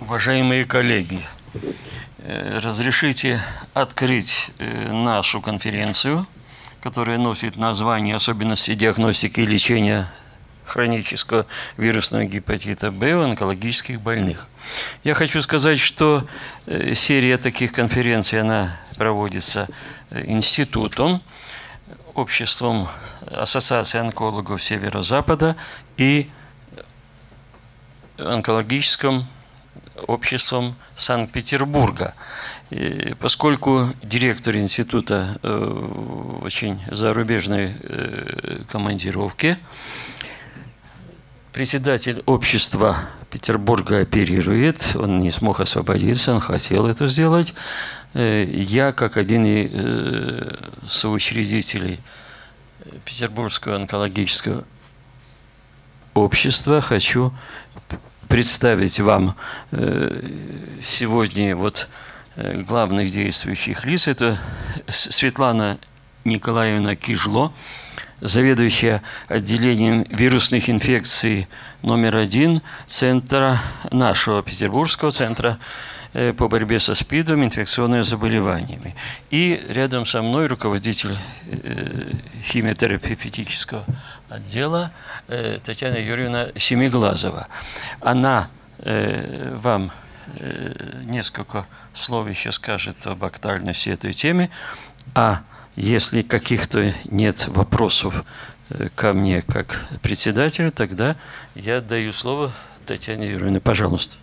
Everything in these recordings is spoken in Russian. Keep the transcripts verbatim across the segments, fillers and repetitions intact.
Уважаемые коллеги, разрешите открыть нашу конференцию, которая носит название «Особенности диагностики и лечения хронического вирусного гепатита Б у онкологических больных». Я хочу сказать, что серия таких конференций она проводится институтом, обществом Ассоциации онкологов Северо-Запада и онкологическим обществом Санкт-Петербурга. И поскольку директор института э, в очень зарубежной э, командировке, председатель общества Петербурга оперирует, он не смог освободиться, он хотел это сделать. Э, я, как один из э, соучредителей Петербургского онкологического общества, хочу представить вам сегодня вот главных действующих лиц. Это Светлана Николаевна Кижло, заведующая отделением вирусных инфекций номер один Центра нашего Петербургского центра по борьбе со СПИДом, инфекционными заболеваниями. И рядом со мной руководитель химиотерапевтического отдела Татьяна Юрьевна Семиглазова. Она э, вам э, несколько слов еще скажет об актуальности этой темы, а если каких-то нет вопросов э, ко мне как председателю, тогда я даю слово Татьяне Юрьевне. Пожалуйста.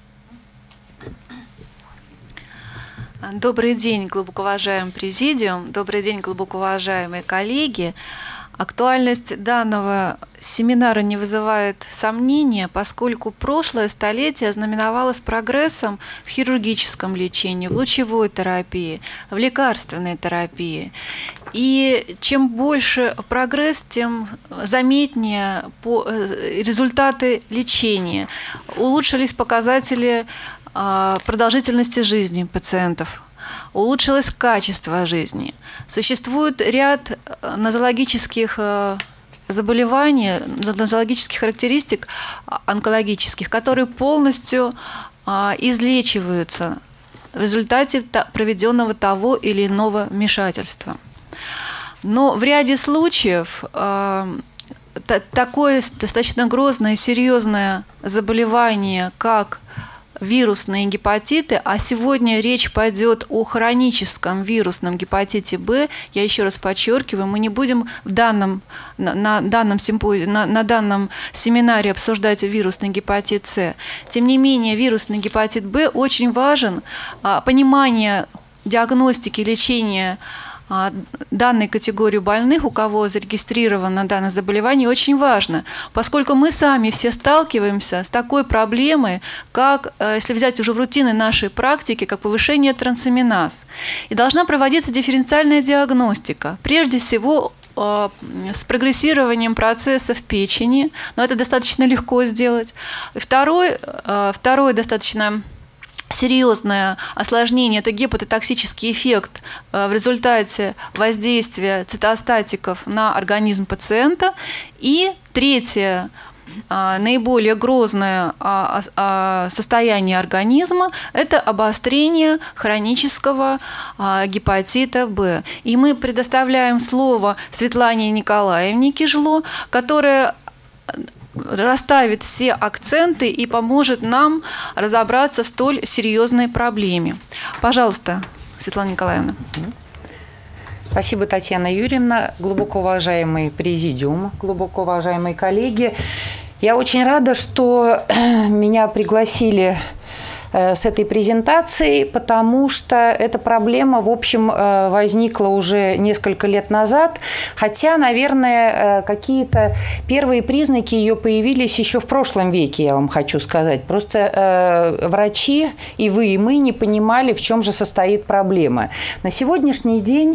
Добрый день, глубоко уважаемый президиум, добрый день, глубоко уважаемые коллеги. Актуальность данного семинара не вызывает сомнения, поскольку прошлое столетие знаменовалось прогрессом в хирургическом лечении, в лучевой терапии, в лекарственной терапии. И чем больше прогресс, тем заметнее результаты лечения. Улучшились показатели продолжительности жизни пациентов. Улучшилось качество жизни. Существует ряд нозологических заболеваний, нозологических характеристик онкологических, которые полностью излечиваются в результате проведенного того или иного вмешательства. Но в ряде случаев такое достаточно грозное и серьезное заболевание, как вирусные гепатиты, а сегодня речь пойдет о хроническом вирусном гепатите Б. Я еще раз подчеркиваю, мы не будем в данном, на, на, данном симпози, на, на данном семинаре обсуждать вирусный гепатит С. Тем не менее, вирусный гепатит Б очень важен. А, понимание диагностики, лечения данной категории больных, у кого зарегистрировано данное заболевание, очень важно, поскольку мы сами все сталкиваемся с такой проблемой, как, если взять уже в рутины нашей практики, как повышение трансаминаз. И должна проводиться дифференциальная диагностика. Прежде всего, с прогрессированием процессов в печени, но это достаточно легко сделать. Второй, второй достаточно серьезное осложнение – это гепатотоксический эффект в результате воздействия цитостатиков на организм пациента. И третье, наиболее грозное состояние организма – это обострение хронического гепатита Б. И мы предоставляем слово Светлане Николаевне Кижло, которая расставит все акценты и поможет нам разобраться в столь серьезной проблеме. Пожалуйста, Светлана Николаевна. Спасибо, Татьяна Юрьевна. Глубоко уважаемый президиум, глубоко уважаемые коллеги. Я очень рада, что меня пригласили с этой презентацией, потому что эта проблема, в общем, возникла уже несколько лет назад, хотя, наверное, какие-то первые признаки ее появились еще в прошлом веке, я вам хочу сказать. Просто врачи, и вы, и мы не понимали, в чем же состоит проблема. На сегодняшний день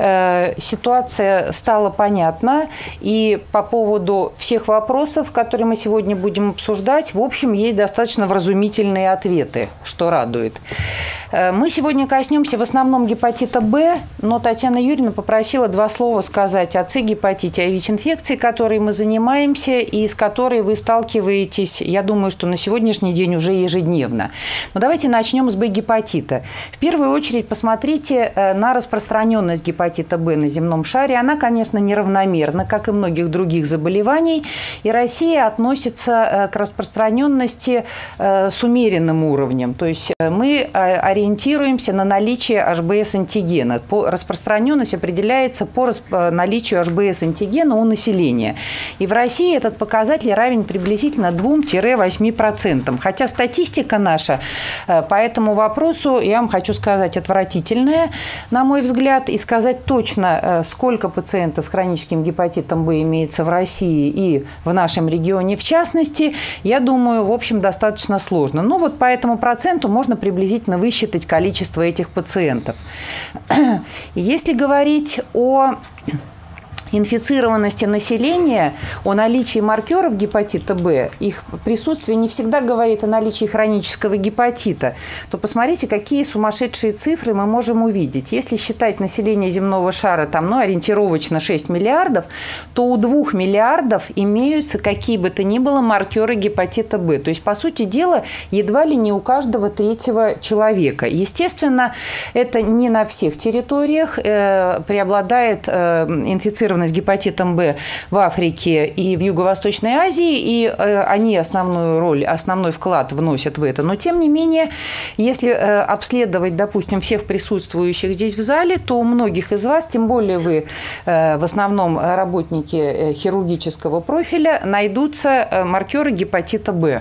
ситуация стала понятна, и по поводу всех вопросов, которые мы сегодня будем обсуждать, в общем, есть достаточно вразумительные ответы. выше, что радует. Мы сегодня коснемся в основном гепатита Б, но Татьяна Юрьевна попросила два слова сказать о С-гепатите, о ВИЧ-инфекции, которой мы занимаемся и с которой вы сталкиваетесь, я думаю, что на сегодняшний день уже ежедневно. Но давайте начнем с Б-гепатита. В первую очередь посмотрите на распространенность гепатита Б на земном шаре. Она, конечно, неравномерна, как и многих других заболеваний, и Россия относится к распространенности с умеренным уровнем. То есть мы ориентируемся на наличие эйч би эс-антигена. Распространенность определяется по наличию эйч би эс-антигена у населения. И в России этот показатель равен приблизительно двум-восьми процентам. Хотя статистика наша по этому вопросу, я вам хочу сказать, отвратительная, на мой взгляд, и сказать точно, сколько пациентов с хроническим гепатитом Б имеется в России и в нашем регионе в частности, я думаю, в общем, достаточно сложно. Но вот по этому проценту можно приблизительно высчитать количество этих пациентов. Если говорить о инфицированности населения, о наличии маркеров гепатита Б, их присутствие не всегда говорит о наличии хронического гепатита, то посмотрите, какие сумасшедшие цифры мы можем увидеть. Если считать население земного шара там, ну, ориентировочно шесть миллиардов, то у двух миллиардов имеются какие бы то ни было маркеры гепатита Б. То есть, по сути дела, едва ли не у каждого третьего человека. Естественно, это не на всех территориях. Э, преобладает э, инфицированность гепатитом Б в Африке и в Юго-Восточной Азии, и э, они основную роль, основной вклад вносят в это. Но, тем не менее, если э, обследовать, допустим, всех присутствующих здесь в зале, то у многих из вас, тем более вы э, в основном работники э, хирургического профиля, найдутся э, маркеры гепатита Б.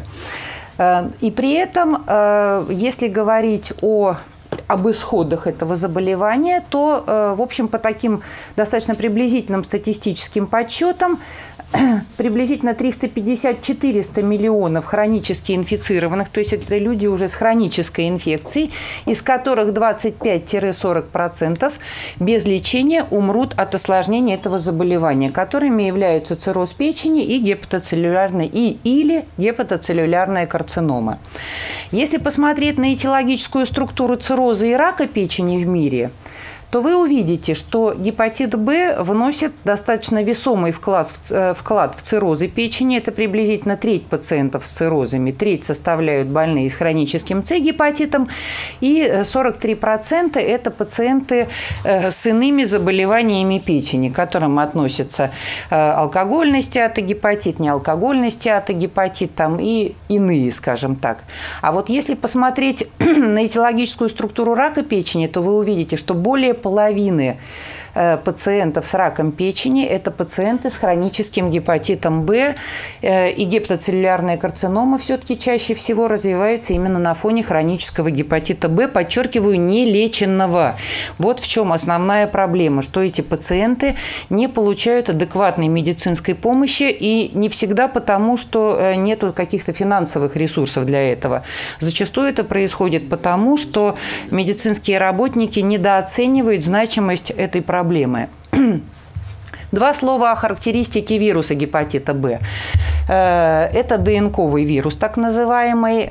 Э, и при этом, э, если говорить о об исходах этого заболевания, то, в общем, по таким достаточно приблизительным статистическим подсчетам, приблизительно триста пятьдесят - четыреста миллионов хронически инфицированных, то есть это люди уже с хронической инфекцией, из которых двадцать пять - сорок процентов без лечения умрут от осложнения этого заболевания, которыми являются цирроз печени и гепатоцеллюлярная и или гепатоцеллюлярная карцинома. Если посмотреть на этиологическую структуру цирроза и рака печени в мире, то вы увидите, что гепатит Б вносит достаточно весомый вклад в, вклад в циррозы печени. Это приблизительно треть пациентов с циррозами, треть составляют больные с хроническим С-гепатитом, и сорок три процента – это пациенты с иными заболеваниями печени, к которым относятся алкогольный стеатогепатит, неалкогольный стеатогепатит там, и иные, скажем так. А вот если посмотреть на этиологическую структуру рака печени, то вы увидите, что более половины пациентов с раком печени – это пациенты с хроническим гепатитом Б, и гепатоцеллюлярная карцинома все-таки чаще всего развивается именно на фоне хронического гепатита Б, подчеркиваю, нелеченного. Вот в чем основная проблема, что эти пациенты не получают адекватной медицинской помощи, и не всегда потому, что нет каких-то финансовых ресурсов для этого. Зачастую это происходит потому, что медицинские работники недооценивают значимость этой проблемы. Проблемы. Два слова о характеристике вируса гепатита Б. Это ДНКовый вирус, так называемый.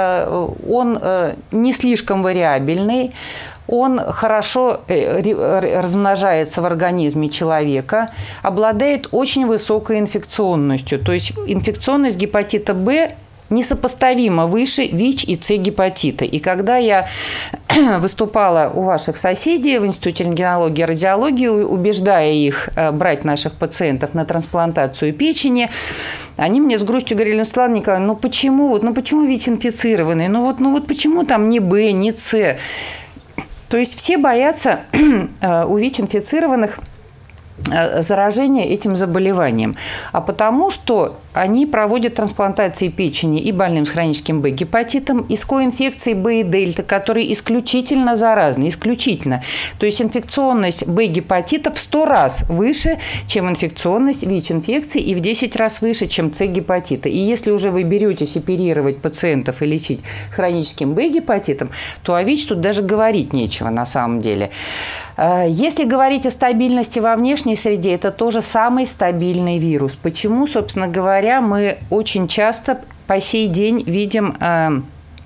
Он не слишком вариабельный. Он хорошо размножается в организме человека, обладает очень высокой инфекционностью. То есть инфекционность гепатита Б несопоставимо выше ВИЧ и С-гепатита. И когда я выступала у ваших соседей в Институте рентгенологии и радиологии, убеждая их брать наших пациентов на трансплантацию печени, они мне с грустью говорили: ну, Светлана Николаевна, ну почему, вот, ну почему ВИЧ-инфицированные? Ну вот, ну вот почему там ни Б, ни С? То есть все боятся у ВИЧ-инфицированных заражения этим заболеванием, а потому что они проводят трансплантации печени и больным с хроническим Б-гепатитом, и с коинфекцией Б и дельта, которые исключительно заразны, исключительно. То есть инфекционность Б-гепатита в сто раз выше, чем инфекционность ВИЧ-инфекции, и в десять раз выше, чем С-гепатита. И если уже вы беретесь оперировать пациентов и лечить с хроническим Б-гепатитом, то о ВИЧ тут даже говорить нечего на самом деле. Если говорить о стабильности во внешней среде, это тоже самый стабильный вирус. Почему, собственно говоря, мы очень часто по сей день видим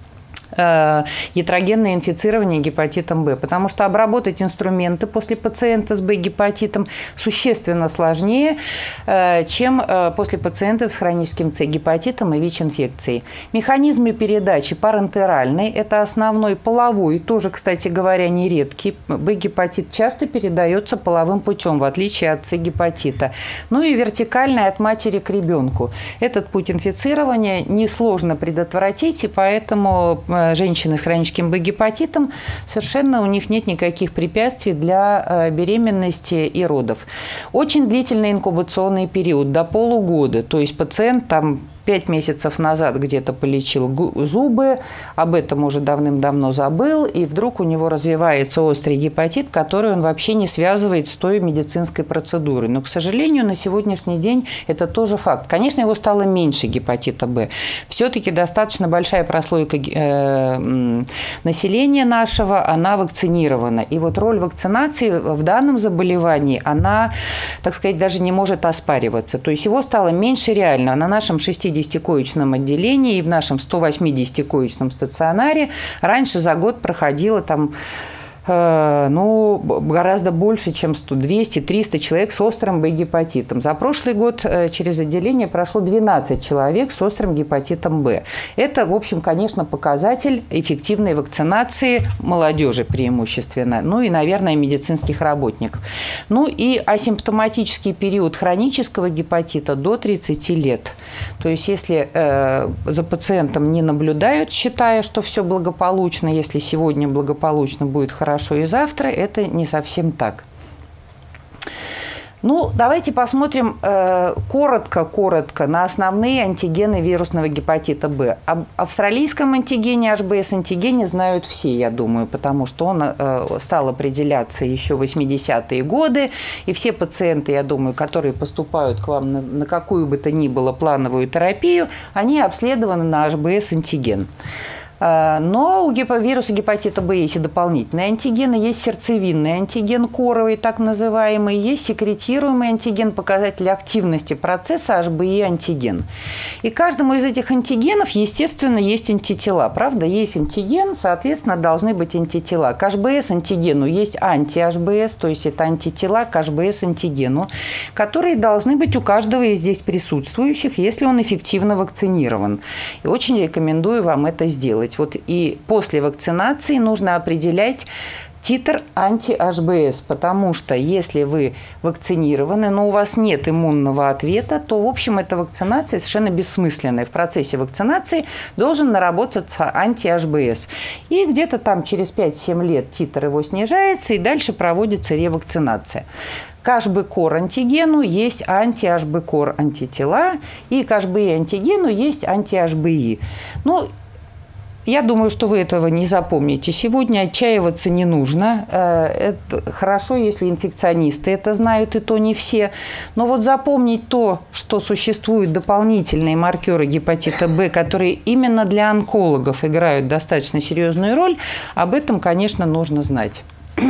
э, ятрогенное инфицирование гепатитом Б, потому что обработать инструменты после пациента с Б-гепатитом существенно сложнее, э, чем э, после пациентов с хроническим С-гепатитом и ВИЧ-инфекцией. Механизмы передачи парентеральный, это основной половой, тоже, кстати говоря, нередкий. Б-гепатит часто передается половым путем, в отличие от С-гепатита. Ну и вертикальный от матери к ребенку. Этот путь инфицирования несложно предотвратить, и поэтому женщины с хроническим Б-гепатитом совершенно у них нет никаких препятствий для беременности и родов. Очень длительный инкубационный период, до полугода. То есть пациент там пять месяцев назад где-то полечил зубы, об этом уже давным-давно забыл, и вдруг у него развивается острый гепатит, который он вообще не связывает с той медицинской процедурой. Но, к сожалению, на сегодняшний день это тоже факт. Конечно, его стало меньше гепатита Б. Все-таки достаточно большая прослойка э, населения нашего, она вакцинирована. И вот роль вакцинации в данном заболевании, она, так сказать, даже не может оспариваться. То есть его стало меньше реально. На нашем шестидесятикоечном отделении и в нашем сто восьмидесятикоечном стационаре раньше за год проходило там ну, гораздо больше, чем двести-триста человек с острым Б-гепатитом. За прошлый год через отделение прошло двенадцать человек с острым гепатитом Б. Это, в общем, конечно, показатель эффективной вакцинации молодежи преимущественно, ну и, наверное, медицинских работников. Ну и асимптоматический период хронического гепатита до тридцати лет. То есть, если э, за пациентом не наблюдают, считая, что все благополучно, если сегодня благополучно, будет хорошо, хорошо и завтра, это не совсем так. Ну, давайте посмотрим коротко-коротко э, на основные антигены вирусного гепатита Б. Об австралийском антигене, эйч би эс-антигене знают все, я думаю, потому что он э, стал определяться еще в восьмидесятые годы, и все пациенты, я думаю, которые поступают к вам на, на какую бы то ни было плановую терапию, они обследованы на эйч би эс-антиген. Но у вируса гепатита Б есть и дополнительные антигены. Есть сердцевинный антиген коровый, так называемый. Есть секретируемый антиген, показатель активности процесса, эйч би и-антиген. И каждому из этих антигенов, естественно, есть антитела. Правда, есть антиген, соответственно, должны быть антитела. К эйч би эс-антигену есть анти-эйч би эс, то есть это антитела к эйч би эс-антигену, которые должны быть у каждого из здесь присутствующих, если он эффективно вакцинирован. И очень рекомендую вам это сделать. Вот и после вакцинации нужно определять титр анти-эйч би эс, потому что если вы вакцинированы, но у вас нет иммунного ответа, то, в общем, эта вакцинация совершенно бессмысленная. В процессе вакцинации должен наработаться анти-эйч би эс. И где-то там через пять-семь лет титр его снижается, и дальше проводится ревакцинация. К эйч би-кор антигену есть анти-эйч би-кор антитела, и к эйч би и-антигену есть анти-эйч би и. Ну, я думаю, что вы этого не запомните. Сегодня отчаиваться не нужно. Это хорошо, если инфекционисты это знают, и то не все. Но вот запомнить то, что существуют дополнительные маркеры гепатита Б, которые именно для онкологов играют достаточно серьезную роль, об этом, конечно, нужно знать.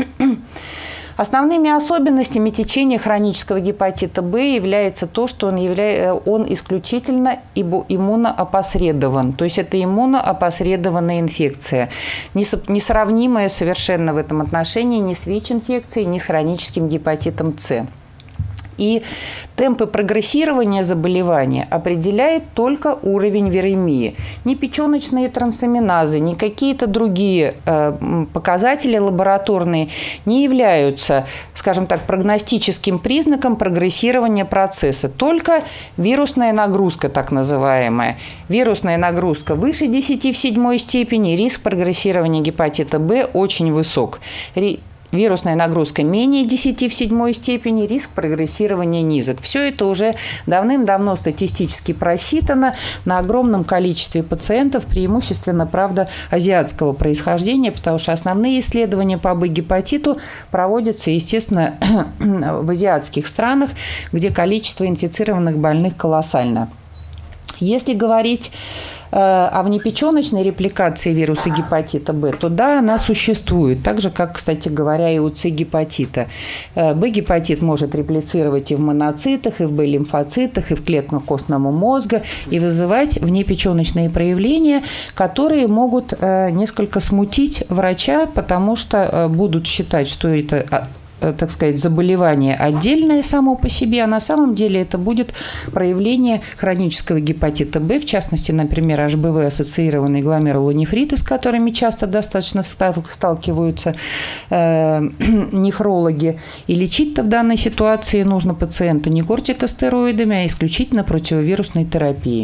Основными особенностями течения хронического гепатита Б является то, что он, явля... он исключительно иммуноопосредован. То есть это иммуноопосредованная инфекция, несравнимая совершенно в этом отношении ни с ВИЧ-инфекцией, ни с хроническим гепатитом С. И темпы прогрессирования заболевания определяет только уровень виремии. Ни печеночные трансаминазы, ни какие-то другие э, показатели лабораторные не являются, скажем так, прогностическим признаком прогрессирования процесса. Только вирусная нагрузка, так называемая. Вирусная нагрузка выше десяти в седьмой степени, риск прогрессирования гепатита Б очень высок. Вирусная нагрузка менее десяти в седьмой степени, риск прогрессирования низок. Все это уже давным-давно статистически просчитано на огромном количестве пациентов, преимущественно, правда, азиатского происхождения, потому что основные исследования по Б-гепатиту проводятся, естественно, в азиатских странах, где количество инфицированных больных колоссально. Если говорить а внепеченочной репликации вируса гепатита Б, то да, она существует. Так же, как, кстати говоря, и у С-гепатита. Б-гепатит может реплицировать и в моноцитах, и в Б-лимфоцитах, и в клетках костного мозга, и вызывать внепеченочные проявления, которые могут несколько смутить врача, потому что будут считать, что это, так сказать, заболевание отдельное само по себе, а на самом деле это будет проявление хронического гепатита Б, в частности, например, эйч бэ вэ-ассоциированный гломерулонефриты, с которыми часто достаточно сталкиваются э, нефрологи. И лечить-то в данной ситуации нужно пациента не кортикостероидами, а исключительно противовирусной терапией.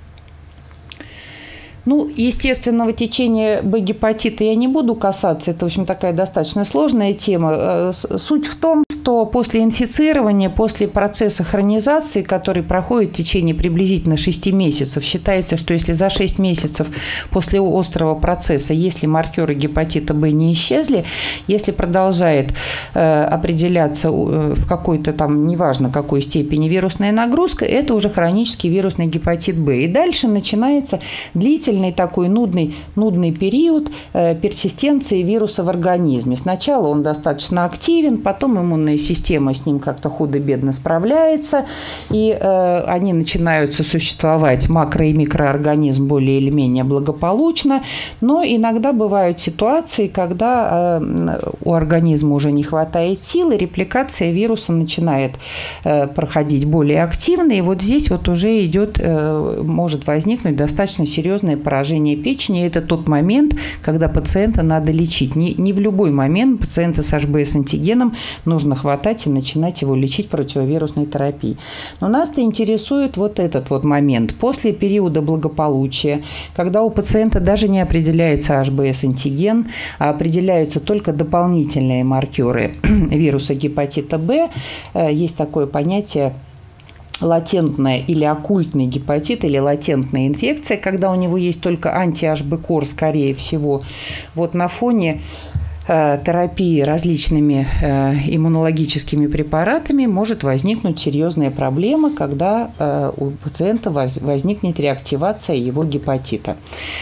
Ну, естественного течения Б-гепатита я не буду касаться, это, в общем, такая достаточно сложная тема. Суть в том, что после инфицирования, после процесса хронизации, который проходит в течение приблизительно шести месяцев, считается, что если за шесть месяцев после острого процесса, если маркеры гепатита Б не исчезли, если продолжает э, определяться в какой-то там, неважно какой степени вирусная нагрузка, это уже хронический вирусный гепатит Б. И дальше начинается длительный такой нудный, нудный период э, персистенции вируса в организме. Сначала он достаточно активен, потом иммунная система с ним как-то худо-бедно справляется, и э, они начинают сосуществовать, макро- и микроорганизм, более или менее благополучно, но иногда бывают ситуации, когда э, у организма уже не хватает сил, и репликация вируса начинает э, проходить более активно, и вот здесь вот уже идет, э, может возникнуть достаточно серьезное поражение печени. Это тот момент, когда пациента надо лечить. Не, не в любой момент пациента с эйч бэ эс-антигеном нужно хватать и начинать его лечить противовирусной терапией. Но нас-то интересует вот этот вот момент. После периода благополучия, когда у пациента даже не определяется эйч бэ эс-антиген, а определяются только дополнительные маркеры вируса гепатита Б, есть такое понятие латентная или оккультный гепатит, или латентная инфекция, когда у него есть только анти-эйч бэ-кор, скорее всего. Вот на фоне э, терапии различными э, иммунологическими препаратами может возникнуть серьезная проблема, когда э, у пациента воз, возникнет реактивация его гепатита.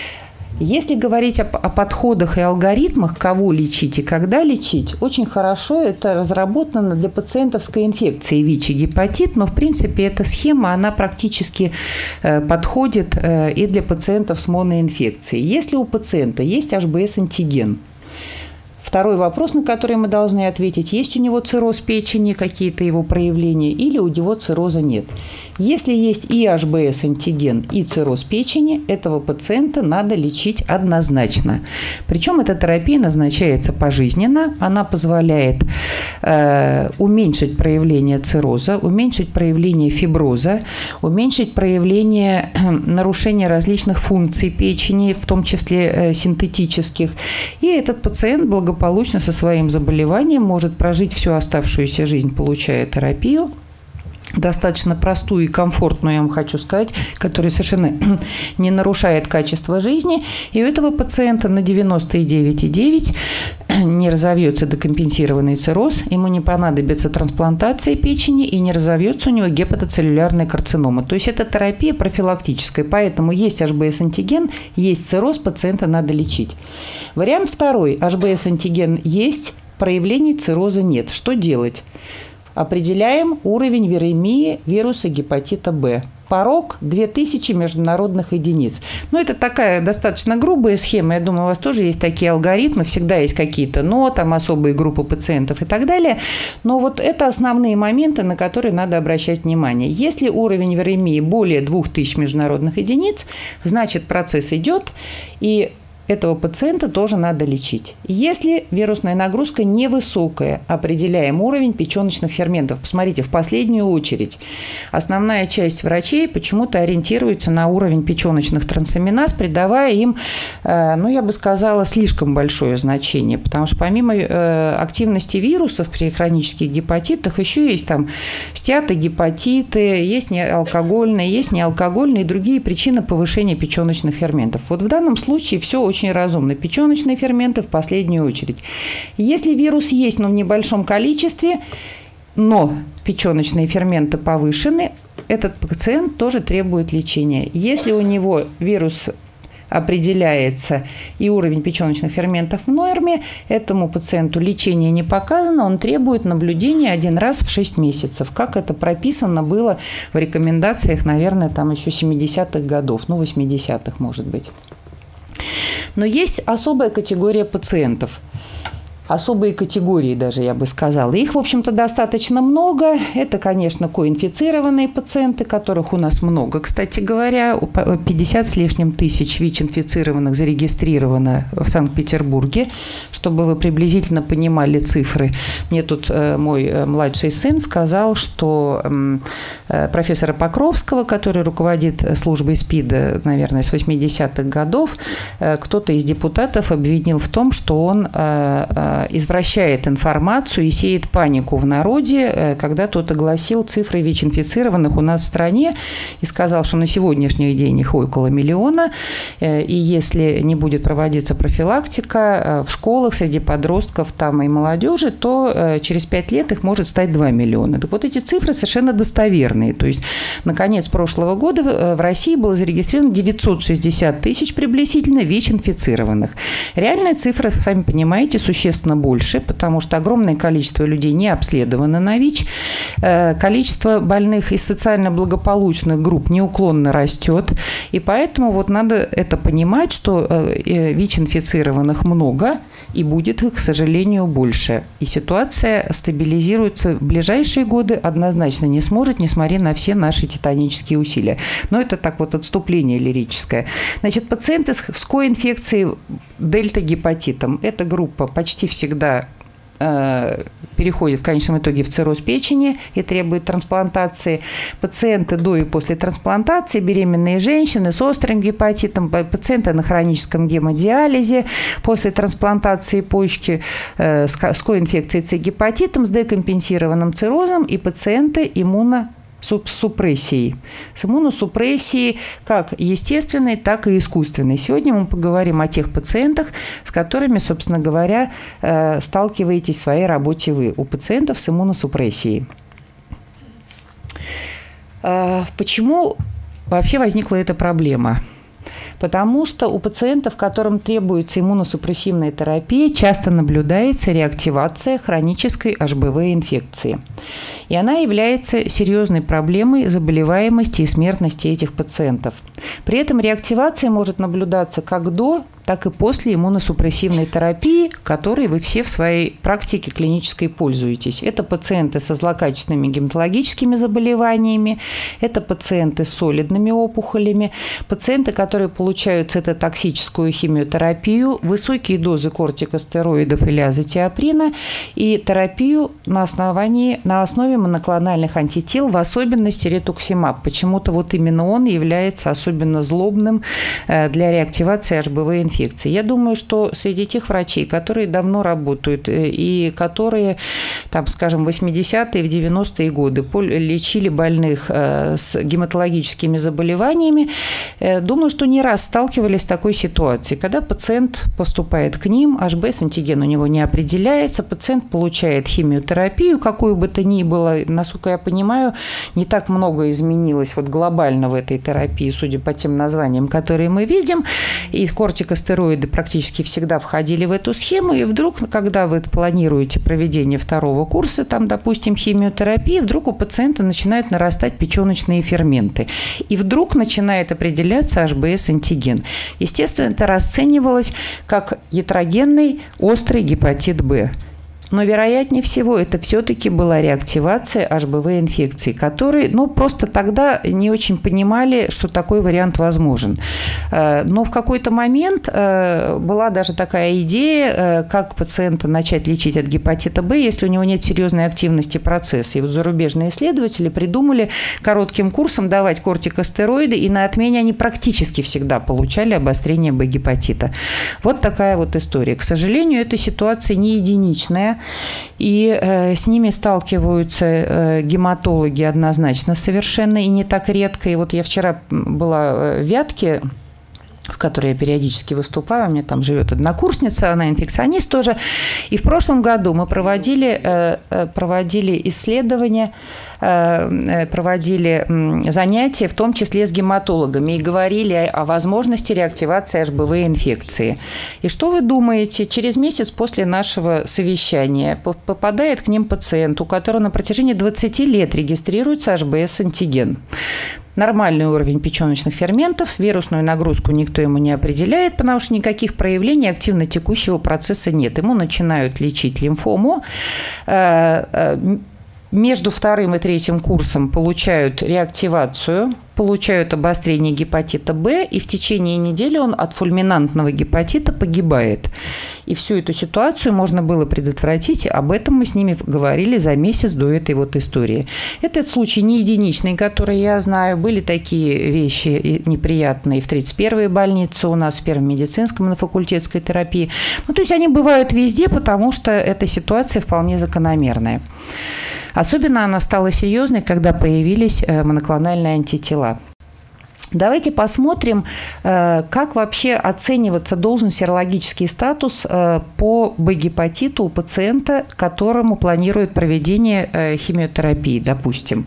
Если говорить о, о подходах и алгоритмах, кого лечить и когда лечить, очень хорошо это разработано для пациентовской инфекции ВИЧ-гепатит, но в принципе эта схема, она практически э, подходит э, и для пациентов с моноинфекцией. Если у пациента есть эйч бэ эс-антиген, второй вопрос, на который мы должны ответить, есть у него цирроз печени, какие-то его проявления, или у него цирроза нет. Если есть и эйч бэ эс-антиген, и цирроз печени, этого пациента надо лечить однозначно. Причем эта терапия назначается пожизненно, она позволяет э, уменьшить проявление цирроза, уменьшить проявление фиброза, уменьшить проявление э, нарушения различных функций печени, в том числе э, синтетических. И этот пациент благополучно со своим заболеванием может прожить всю оставшуюся жизнь, получая терапию, достаточно простую и комфортную, я вам хочу сказать, которая совершенно не нарушает качество жизни. И у этого пациента на девяносто девять и девять десятых не разовьется декомпенсированный цирроз, ему не понадобится трансплантация печени и не разовьется у него гепатоцеллюлярная карцинома. То есть это терапия профилактическая, поэтому есть эйч бэ эс-антиген, есть цирроз, пациента надо лечить. Вариант второй. эйч бэ эс-антиген есть, проявлений цирроза нет. Что делать? Определяем уровень виремии вируса гепатита Б. Порог две тысячи международных единиц. Ну, это такая достаточно грубая схема. Я думаю, у вас тоже есть такие алгоритмы. Всегда есть какие-то «но», там особые группы пациентов и так далее. Но вот это основные моменты, на которые надо обращать внимание. Если уровень виремии более двух тысяч международных единиц, значит, процесс идет, и этого пациента тоже надо лечить. Если вирусная нагрузка невысокая, определяем уровень печеночных ферментов. Посмотрите, в последнюю очередь основная часть врачей почему-то ориентируется на уровень печеночных трансаминаз, придавая им, ну, я бы сказала, слишком большое значение. Потому что помимо активности вирусов при хронических гепатитах еще есть там стеатогепатиты, есть неалкогольные, есть неалкогольные и другие причины повышения печеночных ферментов. Вот в данном случае все очень очень разумно. Печеночные ферменты в последнюю очередь. Если вирус есть, но в небольшом количестве, но печеночные ферменты повышены, этот пациент тоже требует лечения. Если у него вирус определяется и уровень печеночных ферментов в норме, этому пациенту лечение не показано, он требует наблюдения один раз в шесть месяцев, как это прописано было в рекомендациях, наверное, там еще семидесятых годов, ну, восьмидесятых, может быть. Но есть особая категория пациентов. Особые категории даже, я бы сказала. Их, в общем-то, достаточно много. Это, конечно, коинфицированные пациенты, которых у нас много, кстати говоря. пятьдесят с лишним тысяч ВИЧ-инфицированных зарегистрировано в Санкт-Петербурге. Чтобы вы приблизительно понимали цифры, мне тут мой младший сын сказал, что профессора Покровского, который руководит службой СПИДа, наверное, с восьмидесятых годов, кто-то из депутатов обвинил в том, что он извращает информацию и сеет панику в народе, когда тот огласил цифры ВИЧ-инфицированных у нас в стране и сказал, что на сегодняшний день их около миллиона, и если не будет проводиться профилактика в школах среди подростков там и молодежи, то через пять лет их может стать два миллиона. Так вот, эти цифры совершенно достоверные. То есть на конец прошлого года в России было зарегистрировано девятьсот шестьдесят тысяч приблизительно ВИЧ-инфицированных. Реальная цифра, сами понимаете, существенно больше, потому что огромное количество людей не обследовано на ВИЧ. Количество больных из социально благополучных групп неуклонно растет. И поэтому вот надо это понимать, что ВИЧ-инфицированных много, и будет их, к сожалению, больше. И ситуация стабилизируется в ближайшие годы однозначно не сможет, несмотря на все наши титанические усилия. Но это так вот отступление лирическое. Значит, пациенты с коинфекцией дельта-гепатитом – это группа почти всегда переходит в конечном итоге в цирроз печени и требует трансплантации. Пациенты до и после трансплантации, беременные женщины с острым гепатитом, пациенты на хроническом гемодиализе, после трансплантации почки с коинфекцией С-гепатитом, с декомпенсированным циррозом и пациенты иммуно с супрессией. С иммуносупрессией как естественной, так и искусственной. Сегодня мы поговорим о тех пациентах, с которыми, собственно говоря, сталкиваетесь в своей работе вы, у пациентов с иммуносупрессией. Почему вообще возникла эта проблема? Потому что у пациентов, которым требуется иммуносупрессивная терапия, часто наблюдается реактивация хронической эйч бэ вэ-инфекции. И она является серьезной проблемой заболеваемости и смертности этих пациентов. При этом реактивация может наблюдаться как до, так и после иммуносупрессивной терапии, которой вы все в своей практике клинической пользуетесь. Это пациенты со злокачественными гематологическими заболеваниями, это пациенты с солидными опухолями, пациенты, которые получают цитотоксическую химиотерапию, высокие дозы кортикостероидов или азотиоприна и терапию на основании, на основе моноклональных антител, в особенности ретуксимаб. Почему-то вот именно он является особенно злобным для реактивации эйч бэ вэ-инфекции. Инфекции. Я думаю, что среди тех врачей, которые давно работают и которые, там, скажем, в восьмидесятые, в девяностые годы лечили больных с гематологическими заболеваниями, думаю, что не раз сталкивались с такой ситуацией, когда пациент поступает к ним, эйч бэ эс-антиген у него не определяется, пациент получает химиотерапию, какую бы то ни было, насколько я понимаю, не так много изменилось вот глобально в этой терапии, судя по тем названиям, которые мы видим, и кортикостероиды стероиды практически всегда входили в эту схему, и вдруг, когда вы планируете проведение второго курса, там, допустим, химиотерапии, вдруг у пациента начинают нарастать печеночные ферменты. И вдруг начинает определяться эйч бэ эс-антиген. Естественно, это расценивалось как ятрогенный острый гепатит Б. Но, вероятнее всего, это все-таки была реактивация эйч бэ вэ-инфекции, которые, ну, просто тогда не очень понимали, что такой вариант возможен. Но в какой-то момент была даже такая идея, как пациента начать лечить от гепатита Б, если у него нет серьезной активности процесса. И вот зарубежные исследователи придумали коротким курсом давать кортикостероиды, и на отмене они практически всегда получали обострение Б-гепатита. Вот такая вот история. К сожалению, эта ситуация не единичная. И э, с ними сталкиваются э, гематологи однозначно совершенно, и не так редко. И вот я вчера была в Вятке, в которой я периодически выступаю, у меня там живет однокурсница, она инфекционист тоже. И в прошлом году мы проводили, проводили исследования проводили занятия, в том числе с гематологами, и говорили о возможности реактивации эйч бэ вэ инфекции. И что вы думаете? Через месяц после нашего совещания попадает к ним пациент, у которого на протяжении двадцати лет регистрируется эйч бэ эс-антиген. Нормальный уровень печеночных ферментов, вирусную нагрузку никто ему не определяет, потому что никаких проявлений активно текущего процесса нет. Ему начинают лечить лимфому. Между вторым и третьим курсом получают реактивацию, получают обострение гепатита Б, и в течение недели он от фульминантного гепатита погибает. И всю эту ситуацию можно было предотвратить, об этом мы с ними говорили за месяц до этой вот истории. Этот случай не единичный, который я знаю, были такие вещи неприятные в тридцать первой больнице у нас, в первом медицинском на факультетской терапии. Ну, то есть они бывают везде, потому что эта ситуация вполне закономерная. Особенно она стала серьезной, когда появились моноклональные антитела. Давайте посмотрим, как вообще оцениваться должен серологический статус по Б-гепатиту у пациента, которому планируют проведение химиотерапии, допустим.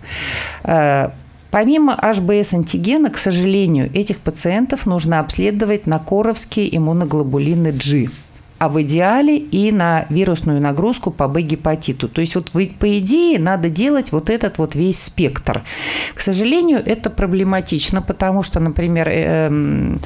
Помимо эйч бэ эс-антигена, к сожалению, этих пациентов нужно обследовать на коровские иммуноглобулины G. А в идеале и на вирусную нагрузку по Б-гепатиту. То есть вот по идее надо делать вот этот вот весь спектр. К сожалению, это проблематично, потому что, например, эм,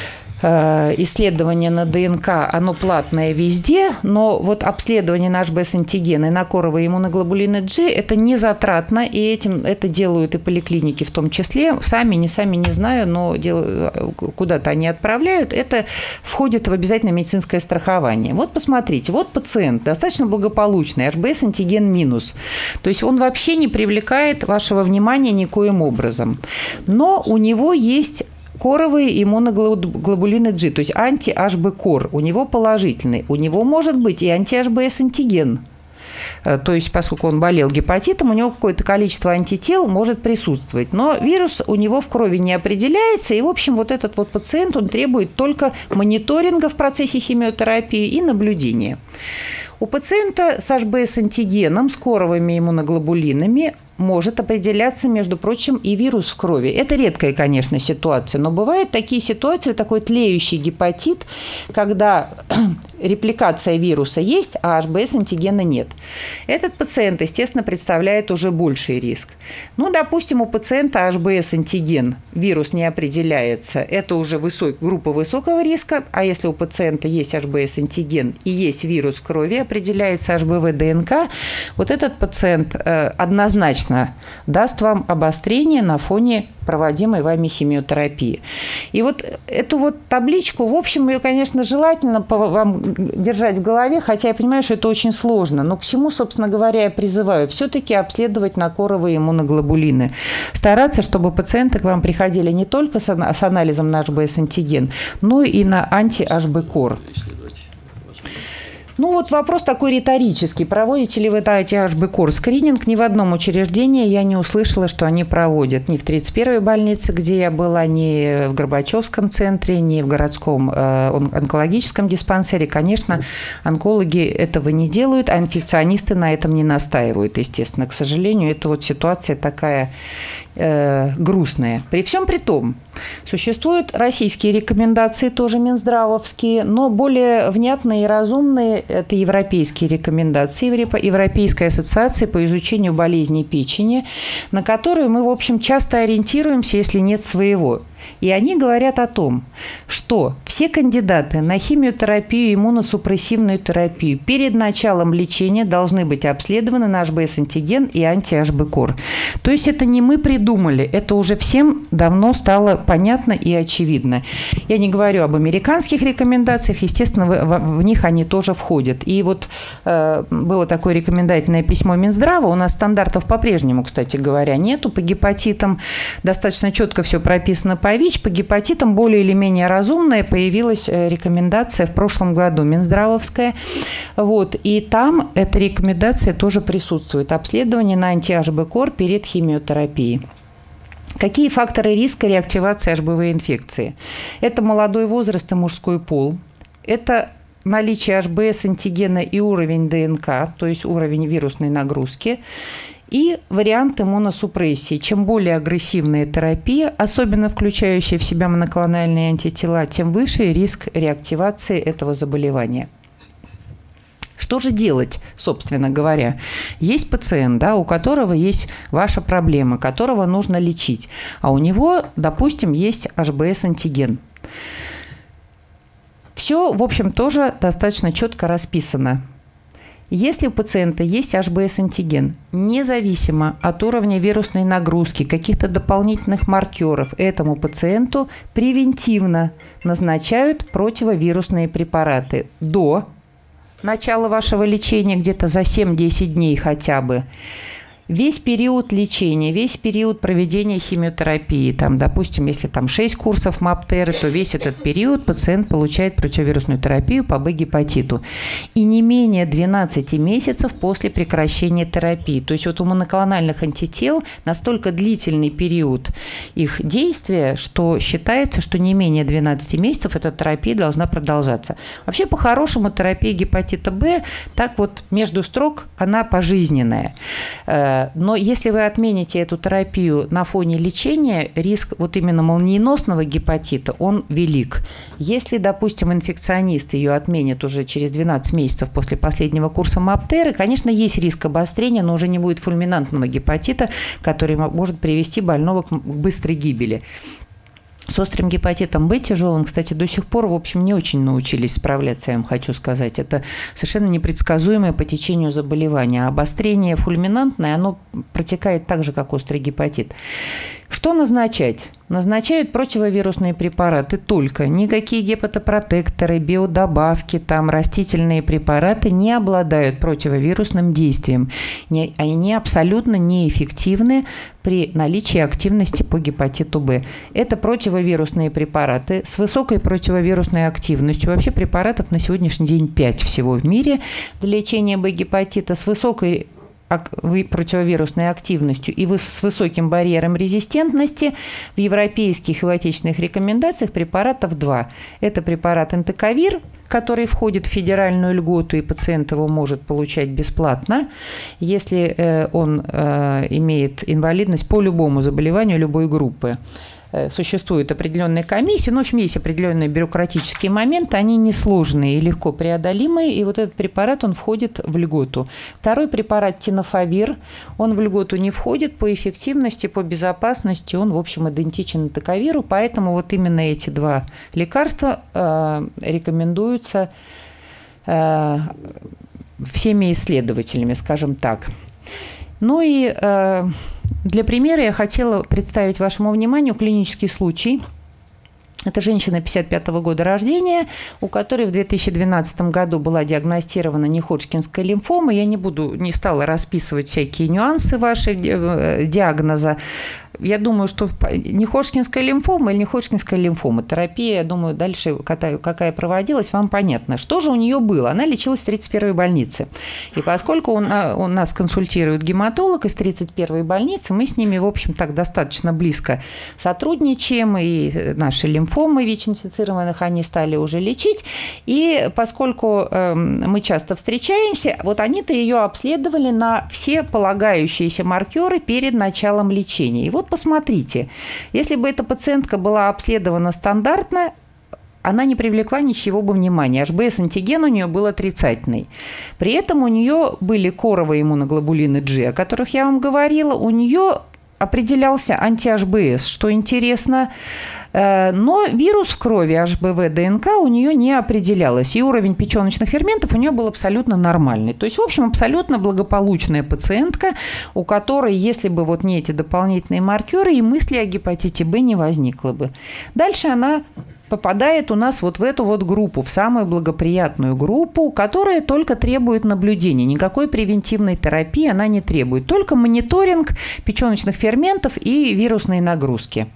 исследование на ДНК, оно платное везде, но вот обследование на эйч бэ эс-антиген и на коровые иммуноглобулины G это не затратно, и этим это делают и поликлиники в том числе. Сами, не сами, не знаю, но куда-то они отправляют. Это входит в обязательное медицинское страхование. Вот посмотрите, вот пациент достаточно благополучный, эйч бэ эс-антиген минус. То есть он вообще не привлекает вашего внимания никоим образом. Но у него есть коровые иммуноглобулины G, то есть анти-эйч бэ-кор, у него положительный. У него может быть и анти-эйч бэ эс-антиген. То есть, поскольку он болел гепатитом, у него какое-то количество антител может присутствовать. Но вирус у него в крови не определяется, и, в общем, вот этот вот пациент, он требует только мониторинга в процессе химиотерапии и наблюдения. У пациента с эйч бэ эс-антигеном, с коровыми иммуноглобулинами, может определяться, между прочим, и вирус в крови. Это редкая, конечно, ситуация, но бывают такие ситуации, такой тлеющий гепатит, когда репликация вируса есть, а эйч бэ эс-антигена нет. Этот пациент, естественно, представляет уже больший риск. Ну, допустим, у пациента эйч бэ эс-антиген, вирус не определяется, это уже высок, группа высокого риска, а если у пациента есть эйч бэ эс-антиген и есть вирус в крови, определяется эйч бэ вэ-ДНК, вот этот пациент э, однозначно даст вам обострение на фоне проводимой вами химиотерапии. И вот эту вот табличку, в общем, ее, конечно, желательно вам держать в голове, хотя я понимаю, что это очень сложно. Но к чему, собственно говоря, я призываю? Все-таки обследовать на коровые иммуноглобулины. Стараться, чтобы пациенты к вам приходили не только с анализом на эйч бэ эс-антиген, но и на анти-эйч бэ-кор. Ну вот вопрос такой риторический. Проводите ли вы эйч бэ-кор скрининг? Ни в одном учреждении я не услышала, что они проводят. Ни в тридцать первой больнице, где я была, ни в Горбачевском центре, ни в городском э, онкологическом диспансере. Конечно, онкологи этого не делают, а инфекционисты на этом не настаивают, естественно. К сожалению, это вот ситуация такая э, грустная. При всем при том, существуют российские рекомендации, тоже минздравовские, но более внятные и разумные. Это европейские рекомендации Европейской ассоциации по изучению болезней печени, на которую мы, в общем, часто ориентируемся, если нет своего. И они говорят о том, что все кандидаты на химиотерапию и иммуносупрессивную терапию перед началом лечения должны быть обследованы на эйч бэ эс-антиген и анти-эйч бэ-кор. То есть это не мы придумали, это уже всем давно стало понятно и очевидно. Я не говорю об американских рекомендациях, естественно, в, в, в них они тоже входят. И вот э, было такое рекомендательное письмо Минздрава, у нас стандартов по-прежнему, кстати говоря, нету, по гепатитам достаточно четко все прописано по ВИЧ, по гепатитам более или менее разумная появилась рекомендация в прошлом году, Минздравовская. Вот, и там эта рекомендация тоже присутствует. Обследование на анти-эйч бэ-кор перед химиотерапией. Какие факторы риска реактивации эйч бэ вэ-инфекции? Это молодой возраст и мужской пол. Это наличие эйч бэ эс-антигена и уровень ДНК, то есть уровень вирусной нагрузки. и вариант иммуносупрессии. Чем более агрессивная терапия, особенно включающая в себя моноклональные антитела, тем выше риск реактивации этого заболевания. Что же делать, собственно говоря? Есть пациент, да, у которого есть ваша проблема, которого нужно лечить, а у него, допустим, есть эйч би эс-антиген. Все, в общем, тоже достаточно четко расписано. Если у пациента есть эйч би эс-антиген, независимо от уровня вирусной нагрузки, каких-то дополнительных маркеров, этому пациенту превентивно назначают противовирусные препараты до начала вашего лечения, где-то за семь-десять дней хотя бы. Весь период лечения, весь период проведения химиотерапии, там, допустим, если там шесть курсов маптеры, то весь этот период пациент получает противовирусную терапию по Б-гепатиту. И не менее двенадцати месяцев после прекращения терапии. То есть вот у моноклональных антител настолько длительный период их действия, что считается, что не менее двенадцати месяцев эта терапия должна продолжаться. Вообще, по-хорошему, терапия гепатита Б, так вот между строк, она пожизненная. Но если вы отмените эту терапию на фоне лечения, риск вот именно молниеносного гепатита, он велик. Если, допустим, инфекционист ее отменит уже через двенадцать месяцев после последнего курса маптеры, конечно, есть риск обострения, но уже не будет фульминантного гепатита, который может привести больного к быстрой гибели. С острым гепатитом Б тяжелым, кстати, до сих пор, в общем, не очень научились справляться, я вам хочу сказать. Это совершенно непредсказуемое по течению заболевания. А обострение фульминантное, оно протекает так же, как острый гепатит. Что назначать? Назначают противовирусные препараты только. Никакие гепатопротекторы, биодобавки, там, растительные препараты не обладают противовирусным действием. Они абсолютно неэффективны при наличии активности по гепатиту Б. Это противовирусные препараты с высокой противовирусной активностью. Вообще препаратов на сегодняшний день пять всего в мире для лечения Б-гепатита с высокой противовирусной активностью и с высоким барьером резистентности. В европейских и в отечественных рекомендациях препаратов два. Это препарат энтекавир, который входит в федеральную льготу, и пациент его может получать бесплатно, если он имеет инвалидность по любому заболеванию любой группы. Существуют определенные комиссии, но, в общем, есть определенные бюрократические моменты, они несложные и легко преодолимые, и вот этот препарат, он входит в льготу. Второй препарат тенофовир, он в льготу не входит по эффективности, по безопасности, он, в общем, идентичен энтекавиру, поэтому вот именно эти два лекарства э, рекомендуются э, всеми исследователями, скажем так. Ну и э, для примера я хотела представить вашему вниманию клинический случай. Это женщина пятьдесят пятого года рождения, у которой в две тысячи двенадцатом году была диагностирована неходжкинская лимфома. Я не буду, не стала расписывать всякие нюансы вашей диагноза. Я думаю, что неходжкинская лимфома или неходжкинская лимфома, терапия, я думаю, дальше какая, какая проводилась, вам понятно. Что же у нее было? Она лечилась в тридцать первой больнице. И поскольку он, он нас консультирует гематолог из тридцать первой больницы, мы с ними, в общем, так достаточно близко сотрудничаем, и наши лимфомы ВИЧ-инфицированных они стали уже лечить. И поскольку э, мы часто встречаемся, вот они-то ее обследовали на все полагающиеся маркеры перед началом лечения. И вот посмотрите, если бы эта пациентка была обследована стандартно, она не привлекла ничего бы внимания. эйч би эс-антиген у нее был отрицательный. При этом у нее были коровые иммуноглобулины G, о которых я вам говорила. У нее определялся анти-эйч би эс, что интересно. Но вирус в крови эйч би ви-ДНК у нее не определялось. И уровень печеночных ферментов у нее был абсолютно нормальный. То есть, в общем, абсолютно благополучная пациентка, у которой, если бы вот не эти дополнительные маркеры, и мысли о гепатите Б не возникло бы. Дальше она попадает у нас вот в эту вот группу, в самую благоприятную группу, которая только требует наблюдения. Никакой превентивной терапии она не требует. Только мониторинг печеночных ферментов и вирусные нагрузки.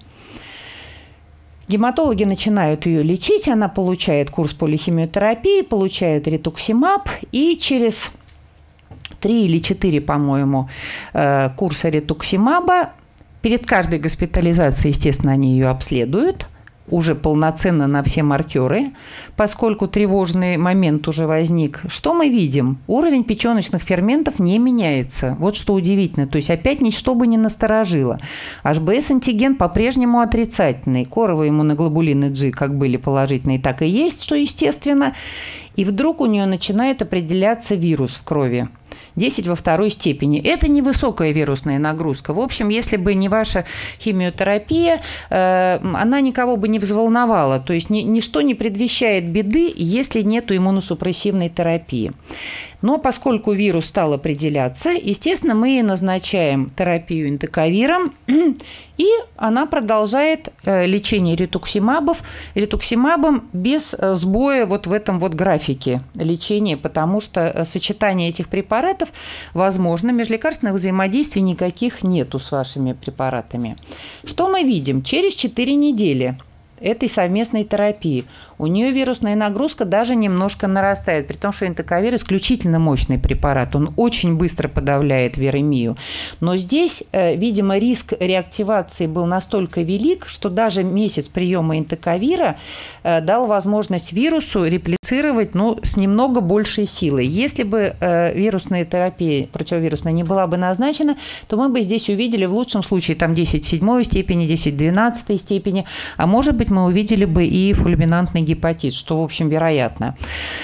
Гематологи начинают ее лечить, она получает курс полихимиотерапии, получает ретуксимаб, и через три или четыре, по-моему, курса ретуксимаба перед каждой госпитализацией, естественно, они ее обследуют, уже полноценно на все маркеры, поскольку тревожный момент уже возник. Что мы видим? Уровень печеночных ферментов не меняется. Вот что удивительно. То есть опять ничто бы не насторожило. эйч би эс-антиген по-прежнему отрицательный. Коровые иммуноглобулины G как были положительные, так и есть, что естественно. И вдруг у нее начинает определяться вирус в крови. десять во второй степени. Это невысокая вирусная нагрузка. В общем, если бы не ваша химиотерапия, э, она никого бы не взволновала. То есть ни, ничто не предвещает беды, если нет иммуносупрессивной терапии. Но поскольку вирус стал определяться, естественно, мы назначаем терапию интековиром, и она продолжает лечение ритуксимабов, ритуксимабом без сбоя вот в этом вот графике лечения, потому что сочетание этих препаратов возможно, межлекарственных взаимодействий никаких нету с вашими препаратами. Что мы видим? Через четыре недели этой совместной терапии у нее вирусная нагрузка даже немножко нарастает, при том, что интековир исключительно мощный препарат, он очень быстро подавляет виремию. Но здесь, видимо, риск реактивации был настолько велик, что даже месяц приема интековира дал возможность вирусу реплицировать, ну, с немного большей силой. Если бы вирусная терапия противовирусная не была бы назначена, то мы бы здесь увидели в лучшем случае там десять в седьмой степени, десять в двенадцатой степени, а может быть мы увидели бы и фульминантный гепатит, что, в общем, вероятно.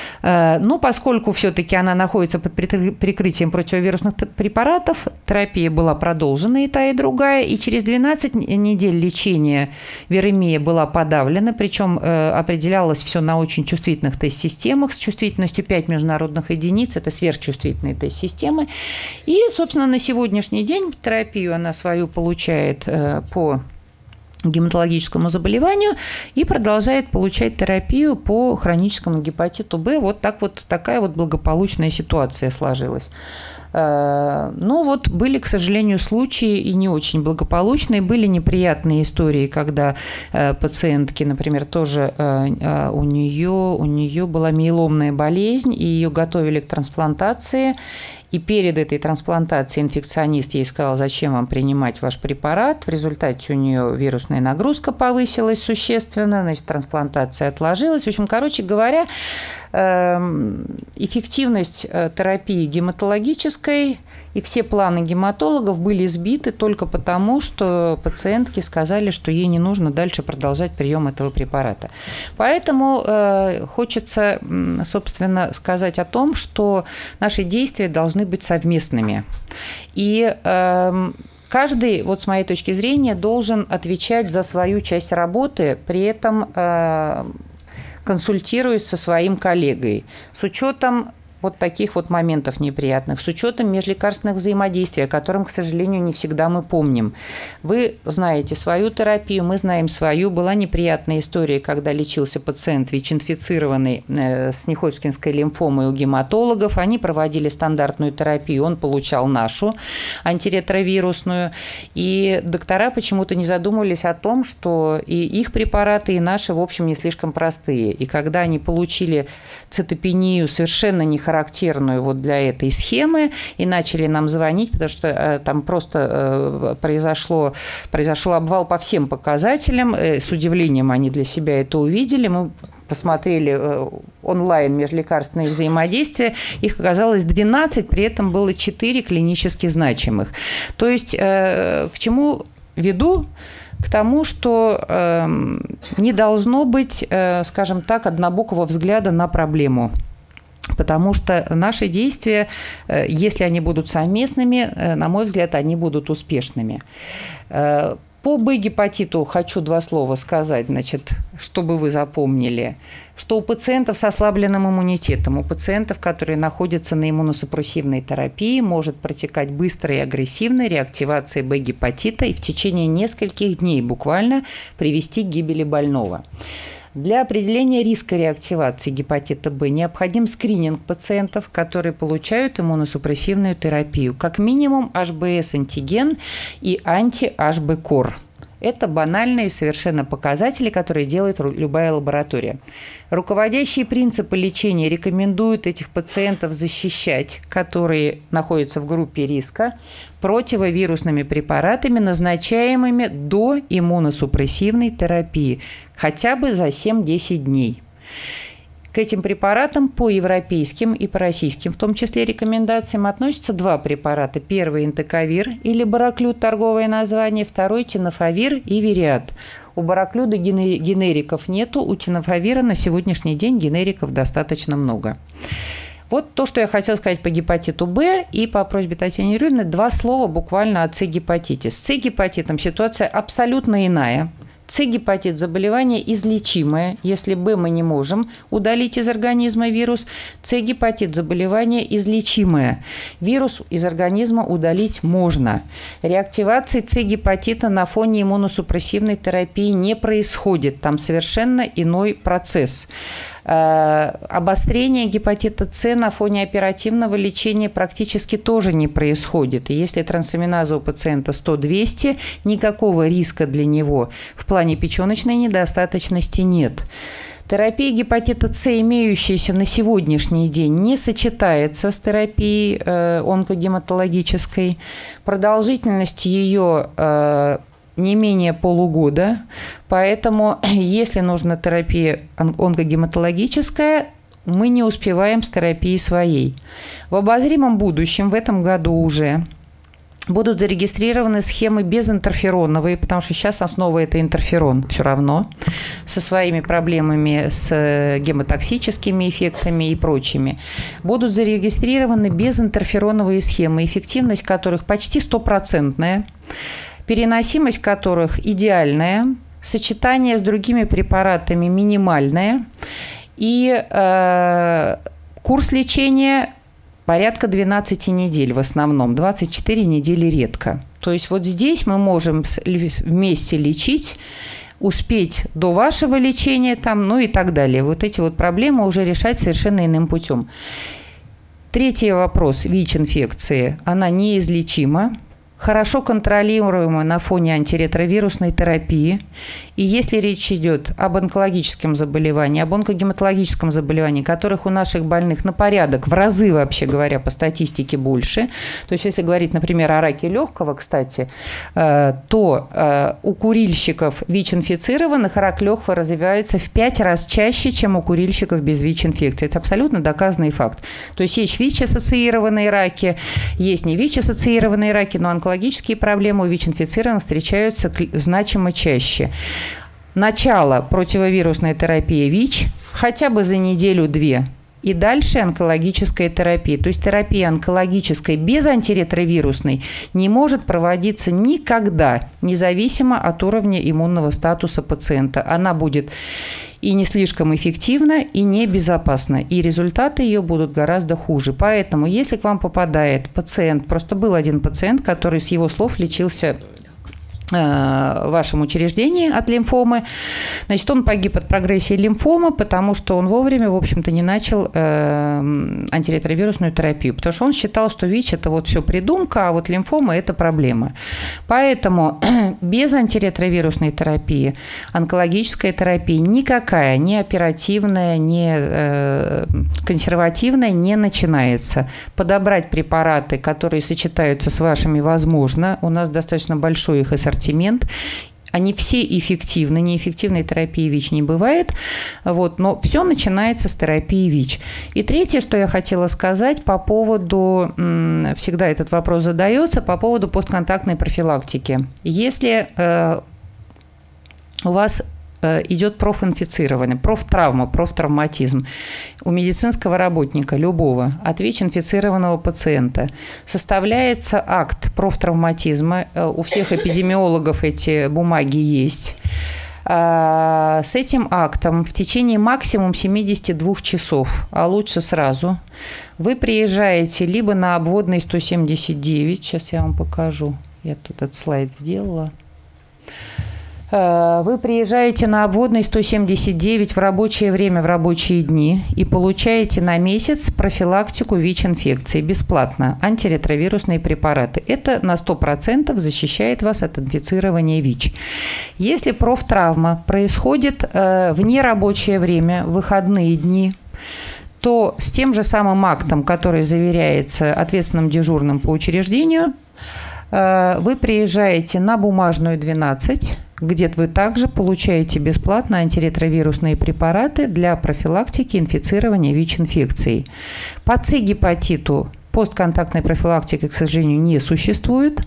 Но поскольку все-таки она находится под прикрытием противовирусных препаратов, терапия была продолжена и та, и другая, и через двенадцать недель лечения виремия была подавлена, причем определялось все на очень чувствительных тест-системах с чувствительностью пять международных единиц, это сверхчувствительные тест-системы. И, собственно, на сегодняшний день терапию она свою получает по гематологическому заболеванию и продолжает получать терапию по хроническому гепатиту Б. Вот так вот такая вот благополучная ситуация сложилась. Но вот были, к сожалению, случаи и не очень благополучные. Были неприятные истории, когда пациентки, например, тоже у нее, у нее была миеломная болезнь, и ее готовили к трансплантации. И перед этой трансплантацией инфекционист ей сказал, зачем вам принимать ваш препарат. В результате у нее вирусная нагрузка повысилась существенно, значит, трансплантация отложилась. В общем, короче говоря, эффективность терапии гематологической и все планы гематологов были сбиты только потому, что пациентки сказали, что ей не нужно дальше продолжать прием этого препарата. Поэтому э, хочется, собственно, сказать о том, что наши действия должны быть совместными. И э, каждый, вот с моей точки зрения, должен отвечать за свою часть работы, при этом э, консультируясь со своим коллегой, с учетом вот таких вот моментов неприятных, с учетом межлекарственных взаимодействий, о котором, к сожалению, не всегда мы помним. Вы знаете свою терапию, мы знаем свою. Была неприятная история, когда лечился пациент ВИЧ-инфицированный с неходжкинской лимфомой у гематологов. Они проводили стандартную терапию, он получал нашу антиретровирусную. И доктора почему-то не задумывались о том, что и их препараты, и наши, в общем, не слишком простые. И когда они получили цитопению совершенно не характерную вот для этой схемы, и начали нам звонить, потому что э, там просто э, произошло, произошел обвал по всем показателям. Э, с удивлением они для себя это увидели. Мы посмотрели э, онлайн межлекарственные взаимодействия. Их оказалось двенадцать, при этом было четыре клинически значимых. То есть э, к чему веду? К тому, что э, не должно быть, э, скажем так, однобокого взгляда на проблему. Потому что наши действия, если они будут совместными, на мой взгляд, они будут успешными. По Б-гепатиту хочу два слова сказать, значит, чтобы вы запомнили, что у пациентов с ослабленным иммунитетом, у пациентов, которые находятся на иммуносупрессивной терапии, может протекать быстрая и агрессивная реактивация Б-гепатита и в течение нескольких дней буквально привести к гибели больного. Для определения риска реактивации гепатита Б необходим скрининг пациентов, которые получают иммуносупрессивную терапию, как минимум эйч би эс-антиген и анти-эйч би кор. Это банальные совершенно показатели, которые делает любая лаборатория. Руководящие принципы лечения рекомендуют этих пациентов защищать, которые находятся в группе риска, противовирусными препаратами, назначаемыми до иммуносупрессивной терапии, хотя бы за семь-десять дней. К этим препаратам по европейским и по российским, в том числе, рекомендациям относятся два препарата. Первый – интековир или бараклюд, торговое название, второй – тенофовир и вириат. У бараклюда генериков нету, у тенофовира на сегодняшний день генериков достаточно много. Вот то, что я хотела сказать по гепатиту Б, и по просьбе Татьяны Юрьевны два слова буквально о С-гепатите. С С-гепатитом ситуация абсолютно иная. С-гепатит – заболевание излечимое. Если Б мы не можем удалить из организма вирус, С-гепатит – заболевание излечимое. Вирус из организма удалить можно. Реактивации С-гепатита на фоне иммуносупрессивной терапии не происходит. Там совершенно иной процесс. Обострение гепатита С на фоне оперативного лечения практически тоже не происходит. И если трансаминаза у пациента сто-двести, никакого риска для него в плане печеночной недостаточности нет. Терапия гепатита С, имеющаяся на сегодняшний день, не сочетается с терапией э, онкогематологической. Продолжительность ее э, не менее полугода, поэтому если нужна терапия онкогематологическая, мы не успеваем с терапией своей. В обозримом будущем, в этом году уже, будут зарегистрированы схемы безинтерфероновые, потому что сейчас основа – это интерферон все равно, со своими проблемами, с гемотоксическими эффектами и прочими. Будут зарегистрированы безинтерфероновые схемы, эффективность которых почти стопроцентная, переносимость которых идеальная, сочетание с другими препаратами минимальное и э, курс лечения порядка двенадцати недель в основном, двадцать четыре недели редко. То есть вот здесь мы можем вместе лечить, успеть до вашего лечения, там, ну и так далее. Вот эти вот проблемы уже решать совершенно иным путем. Третий вопрос – ВИЧ-инфекции. Она неизлечима. Хорошо контролируемая на фоне антиретровирусной терапии. И если речь идет об онкологическом заболевании, об онкогематологическом заболевании, которых у наших больных на порядок, в разы, вообще говоря, по статистике больше, то есть если говорить, например, о раке легкого, кстати, то у курильщиков ВИЧ-инфицированных рак легкого развивается в пять раз чаще, чем у курильщиков без ВИЧ-инфекции. Это абсолютно доказанный факт. То есть есть ВИЧ-ассоциированные раки, есть не ВИЧ-ассоциированные раки, но онкологические проблемы у ВИЧ-инфицированных встречаются значимо чаще. Начало противовирусной терапии ВИЧ хотя бы за неделю-две. И дальше онкологическая терапия. То есть терапия онкологической без антиретровирусной не может проводиться никогда, независимо от уровня иммунного статуса пациента. Она будет и не слишком эффективна, и небезопасна. И результаты ее будут гораздо хуже. Поэтому, если к вам попадает пациент, просто был один пациент, который, с его слов, лечился в вашем учреждении от лимфомы. Значит, он погиб от прогрессии лимфомы, потому что он вовремя, в общем-то, не начал э, антиретровирусную терапию, потому что он считал, что ВИЧ – это вот все придумка, а вот лимфома – это проблема. Поэтому без антиретровирусной терапии онкологическая терапия никакая, ни оперативная, ни э, консервативная не начинается. Подобрать препараты, которые сочетаются с вашими, возможно. У нас достаточно большой их ассортимент. Они все эффективны, неэффективной терапии ВИЧ не бывает, вот, но все начинается с терапии ВИЧ. И третье, что я хотела сказать по поводу, всегда этот вопрос задается, по поводу постконтактной профилактики. Если э, у вас идет профинфицирование, профтравма, профтравматизм у медицинского работника, любого, от ВИЧ-инфицированного пациента, составляется акт профтравматизма, у всех эпидемиологов эти бумаги есть. С этим актом в течение максимум семидесяти двух часов, а лучше сразу, вы приезжаете либо на обводный сто семьдесят девять, сейчас я вам покажу, я тут этот слайд сделала. Вы приезжаете на обводный сто семьдесят девять в рабочее время, в рабочие дни и получаете на месяц профилактику ВИЧ-инфекции бесплатно, антиретровирусные препараты. Это на сто процентов защищает вас от инфицирования ВИЧ. Если профтравма происходит в нерабочее время, в выходные дни, то с тем же самым актом, который заверяется ответственным дежурным по учреждению, вы приезжаете на Бумажную двенадцать, где вы также получаете бесплатно антиретровирусные препараты для профилактики инфицирования ВИЧ-инфекцией. По С-гепатиту постконтактной профилактики, к сожалению, не существует.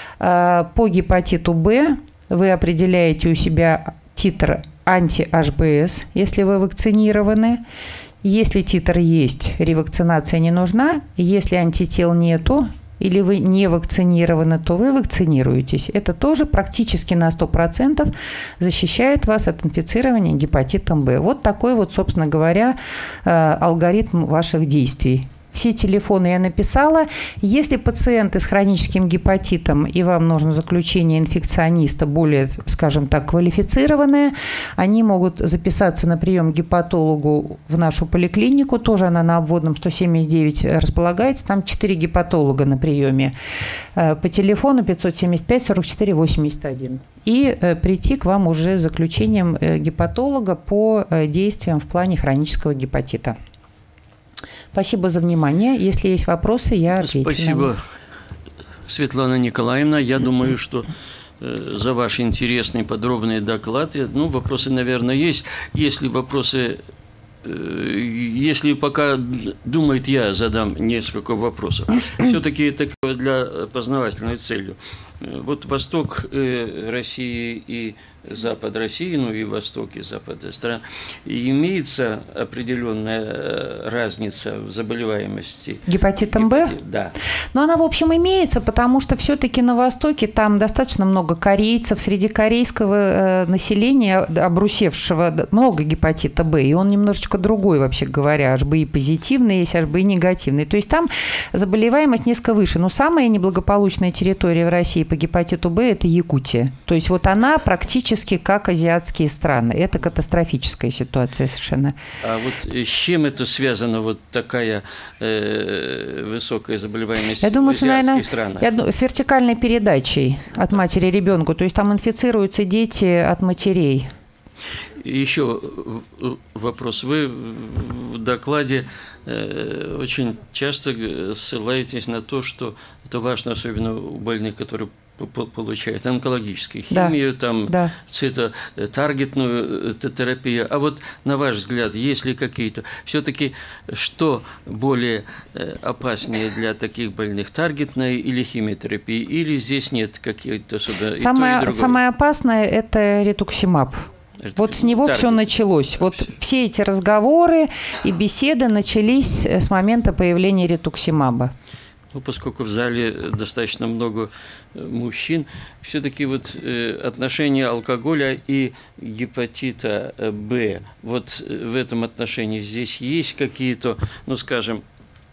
По гепатиту Б вы определяете у себя титр анти-эйч би эс, если вы вакцинированы. Если титр есть, ревакцинация не нужна. Если антител нету, или вы не вакцинированы, то вы вакцинируетесь. Это тоже практически на сто процентов защищает вас от инфицирования гепатитом Б. Вот такой вот, собственно говоря, алгоритм ваших действий. Все телефоны я написала. Если пациенты с хроническим гепатитом и вам нужно заключение инфекциониста более, скажем так, квалифицированное, они могут записаться на прием к гепатологу в нашу поликлинику. Тоже она на обводном сто семьдесят девять располагается. Там четыре гепатолога на приеме. По телефону пятьсот семьдесят пять сорок четыре восемьдесят один. И прийти к вам уже с заключением гепатолога по действиям в плане хронического гепатита. Спасибо за внимание. Если есть вопросы, я отвечу. Спасибо, Светлана Николаевна. Я думаю, что э, за ваш интересный подробный доклад, ну, вопросы, наверное, есть. Если вопросы, э, если пока думает, я задам несколько вопросов. Все-таки это для познавательной целью. Вот восток России и запад России, ну и восток и запад стран, имеется определенная разница в заболеваемости гепатитом Б? Да. Но она, в общем, имеется, потому что все-таки на Востоке там достаточно много корейцев, среди корейского населения, обрусевшего, много гепатита Б, и он немножечко другой, вообще говоря, эйч би и позитивный, есть эйч би и негативный. То есть там заболеваемость несколько выше. Но самая неблагополучная территория в России по гепатиту Б – это Якутия. То есть вот она практически как азиатские страны. Это катастрофическая ситуация совершенно. А вот с чем это связано, вот такая э, высокая заболеваемость я думаю, в азиатских наверное, странах? Я думаю, с вертикальной передачей от матери ребенку. То есть там инфицируются дети от матерей. Еще вопрос. Вы в докладе э, очень часто ссылаетесь на то, что это важно, особенно у больных, которые получают онкологическую химию, да, там, да. цитотаргетную терапию. А вот, на ваш взгляд, есть ли какие-то... Все-таки, что более опаснее для таких больных, таргетная или химиотерапия? Или здесь нет каких-то особо... Самое, самое опасное – это ретуксимаб. Вот с него все началось. Вот все эти разговоры и беседы начались с момента появления ретуксимаба. Ну, поскольку в зале достаточно много мужчин, все-таки вот э, отношение алкоголя и гепатита Б, вот в этом отношении здесь есть какие-то, ну, скажем,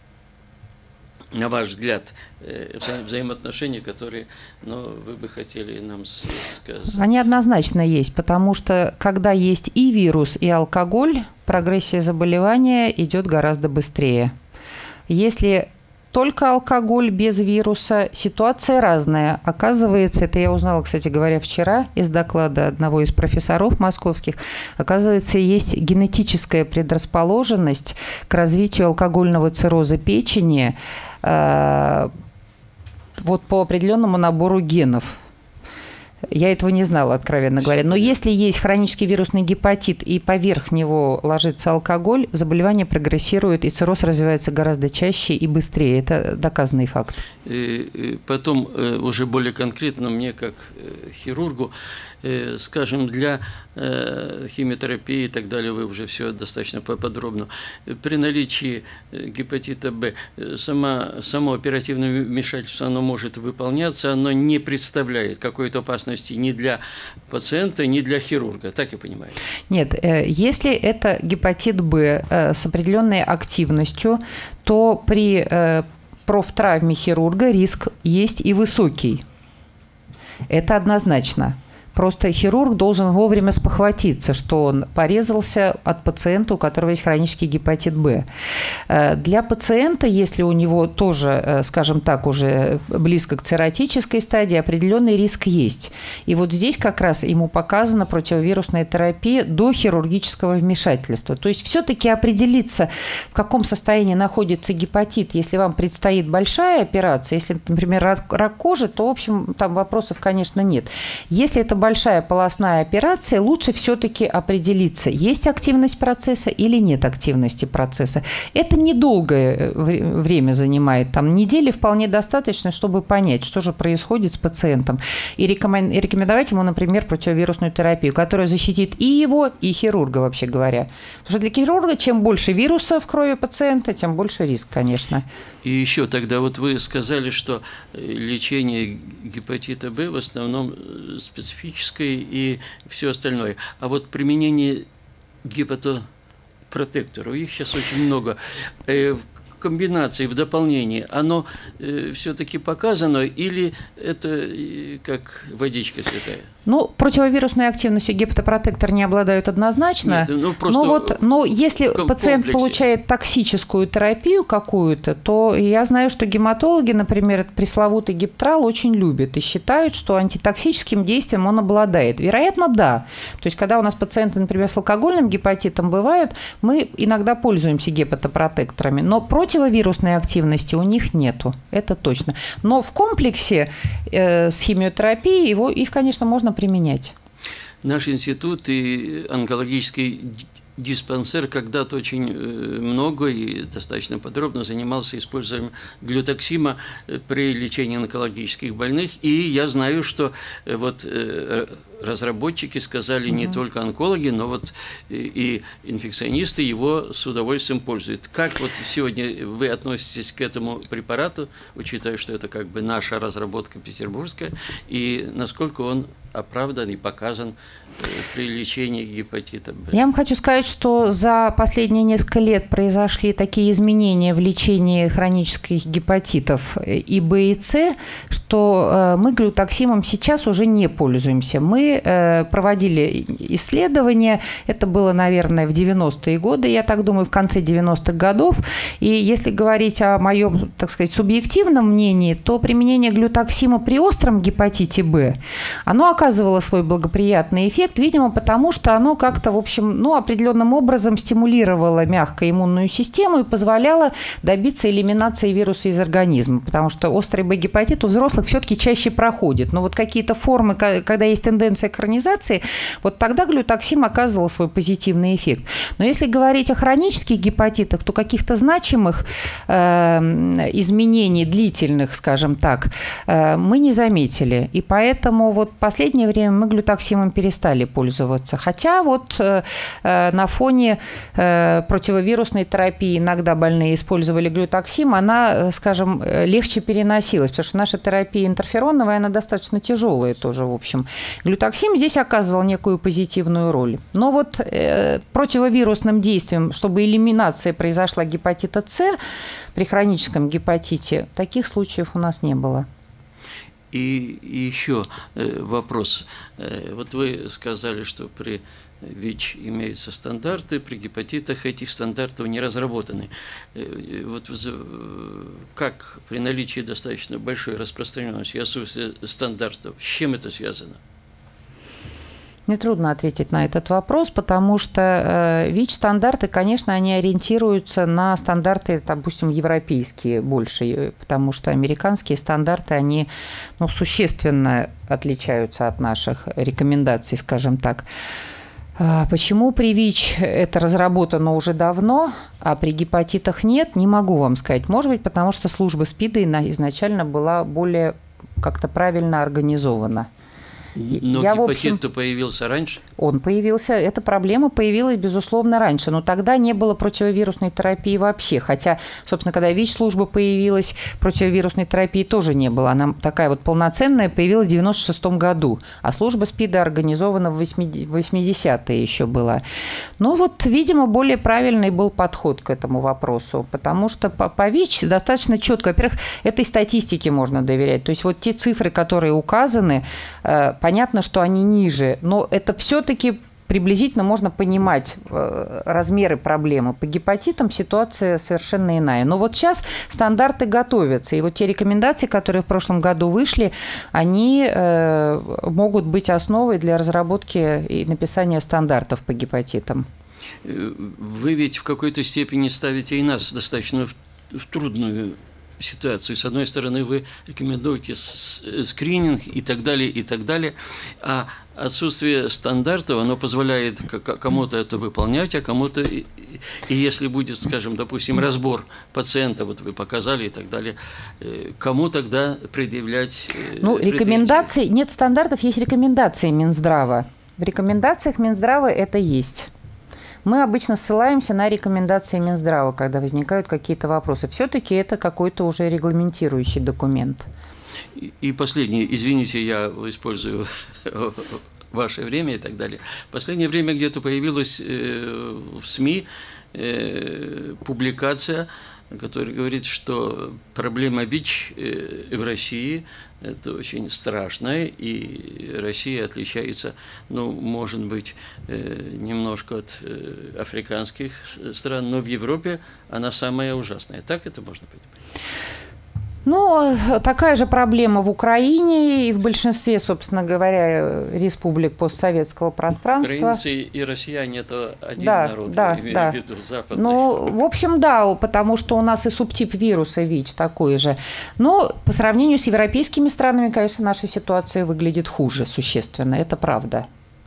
на ваш взгляд, э, вза взаимоотношения, которые, ну, вы бы хотели нам сказать? Они однозначно есть, потому что когда есть и вирус, и алкоголь, прогрессия заболевания идет гораздо быстрее. Если только алкоголь без вируса, ситуация разная. Оказывается, это я узнала, кстати говоря, вчера из доклада одного из профессоров московских, оказывается, есть генетическая предрасположенность к развитию алкогольного цирроза печени э, вот по определенному набору генов. Я этого не знала, откровенно говоря. Но если есть хронический вирусный гепатит и поверх него ложится алкоголь, заболевание прогрессирует, и цирроз развивается гораздо чаще и быстрее. Это доказанный факт. И потом, уже более конкретно, мне как хирургу, скажем, для химиотерапии и так далее, вы уже все достаточно подробно. При наличии гепатита Б сама, само оперативное вмешательство, оно может выполняться, оно не представляет какой-то опасности ни для пациента, ни для хирурга, так я понимаю? Нет, если это гепатит Б с определенной активностью, то при профтравме хирурга риск есть и высокий. Это однозначно. Просто хирург должен вовремя спохватиться, что он порезался от пациента, у которого есть хронический гепатит Б. Для пациента, если у него тоже, скажем так, уже близко к цирротической стадии, определенный риск есть. И вот здесь как раз ему показана противовирусная терапия до хирургического вмешательства. То есть все-таки определиться, в каком состоянии находится гепатит, если вам предстоит большая операция, если, например, рак, рак кожи, то, в общем, там вопросов, конечно, нет. Если это большая полостная операция, лучше все-таки определиться, есть активность процесса или нет активности процесса. Это недолгое время занимает, там недели вполне достаточно, чтобы понять, что же происходит с пациентом, и рекомендовать ему, например, противовирусную терапию, которая защитит и его, и хирурга, вообще говоря. Потому что для хирурга чем больше вируса в крови пациента, тем больше риск, конечно. И еще тогда вот вы сказали, что лечение гепатита Б в основном специфическое и все остальное. А вот применение гепатопротекторов, их сейчас очень много, в комбинации, в дополнении, оно все-таки показано или это как водичка святая? Ну, противовирусной активностью гепатопротектор не обладают однозначно. Нет, ну, просто но, вот, но если пациент комплексе. получает токсическую терапию какую-то, то я знаю, что гематологи, например, этот пресловутый гептрал очень любят и считают, что антитоксическим действием он обладает. Вероятно, да. То есть, когда у нас пациенты, например, с алкогольным гепатитом бывают, мы иногда пользуемся гепатопротекторами, но противовирусной активности у них нету. Это точно. Но в комплексе э, с химиотерапией его, их, конечно, можно применять. Наш институт и онкологический диспансер когда-то очень много и достаточно подробно занимался использованием глютоксима при лечении онкологических больных. И я знаю, что вот разработчики сказали, не mm-hmm. только онкологи, но вот и инфекционисты его с удовольствием пользуют. Как вот сегодня вы относитесь к этому препарату, учитывая, что это как бы наша разработка петербургская, и насколько он оправдан и показан при лечении гепатита Б? Я вам хочу сказать, что за последние несколько лет произошли такие изменения в лечении хронических гепатитов и Б, и С, что мы глютоксимом сейчас уже не пользуемся. Мы проводили исследования, это было, наверное, в девяностые годы, я так думаю, в конце девяностых годов. И если говорить о моем, так сказать, субъективном мнении, то применение глютоксима при остром гепатите Б, оно оказывало свой благоприятный эффект, видимо, потому что оно как-то, в общем, ну, определенным образом стимулировало мягко иммунную систему и позволяло добиться элиминации вируса из организма, потому что острый Б-гепатит у взрослых все-таки чаще проходит. Но вот какие-то формы, когда есть тенденция к хронизации, вот тогда глютоксим оказывал свой позитивный эффект. Но если говорить о хронических гепатитах, то каких-то значимых э, изменений, длительных, скажем так, э, мы не заметили. И поэтому вот последнее время мы глютоксимом перестали пользоваться. Хотя вот э, на фоне э, противовирусной терапии иногда больные использовали глютоксим, она, скажем, легче переносилась, потому что наша терапия интерфероновая, она достаточно тяжелая тоже, в общем. Глютоксим здесь оказывал некую позитивную роль. Но вот э, противовирусным действием, чтобы элиминация произошла гепатита С при хроническом гепатите, таких случаев у нас не было. И еще вопрос. Вот вы сказали, что при ВИЧ имеются стандарты, при гепатитах этих стандартов не разработаны. Вот как при наличии достаточно большой распространенности и отсутствия стандартов, с чем это связано? Мне трудно ответить на этот вопрос, потому что ВИЧ-стандарты, конечно, они ориентируются на стандарты, допустим, европейские больше, потому что американские стандарты, они, ну, существенно отличаются от наших рекомендаций, скажем так. Почему при ВИЧ это разработано уже давно, а при гепатитах нет, не могу вам сказать. Может быть, потому что служба СПИДа изначально была более как-то правильно организована. Но Я, гепатит-то общем, появился раньше? Он появился, эта проблема появилась, безусловно, раньше, но тогда не было противовирусной терапии вообще, хотя, собственно, когда ВИЧ-служба появилась, противовирусной терапии тоже не было, она такая вот полноценная появилась в девяносто шестом году, а служба СПИДа организована в восьмидесятые еще была. Ну вот, видимо, более правильный был подход к этому вопросу, потому что по, по ВИЧ достаточно четко, во-первых, этой статистике можно доверять, то есть вот те цифры, которые указаны, понятно, что они ниже, но это все-таки приблизительно можно понимать э, размеры проблемы. По гепатитам ситуация совершенно иная. Но вот сейчас стандарты готовятся. И вот те рекомендации, которые в прошлом году вышли, они э, могут быть основой для разработки и написания стандартов по гепатитам. Вы ведь в какой-то степени ставите и нас достаточно в, в трудную ситуацию. С одной стороны, вы рекомендуете скрининг и так далее, и так далее, а отсутствие стандартов, оно позволяет кому-то это выполнять, а кому-то, и, и если будет, скажем, допустим, разбор пациента, вот вы показали и так далее, кому тогда предъявлять? Ну, рекомендации, нет стандартов, есть рекомендации Минздрава. В рекомендациях Минздрава это есть. Мы обычно ссылаемся на рекомендации Минздрава, когда возникают какие-то вопросы. Все-таки это какой-то уже регламентирующий документ. И, и последнее, извините, я использую ваше время и так далее. В последнее время где-то появилась э, в СМИ э, публикация, которая говорит, что проблема ВИЧ э, в России – это очень страшно, и Россия отличается, ну, может быть, немножко от африканских стран, но в Европе она самая ужасная. Так это можно понимать? Ну, такая же проблема в Украине и в большинстве, собственно говоря, республик постсоветского пространства. Украинцы и россияне – это один да, народ, да, я имею да. в виду западный. Ну, в общем, да, потому что у нас и субтип вируса ВИЧ такой же. Но по сравнению с европейскими странами, конечно, наша ситуация выглядит хуже существенно, это правда.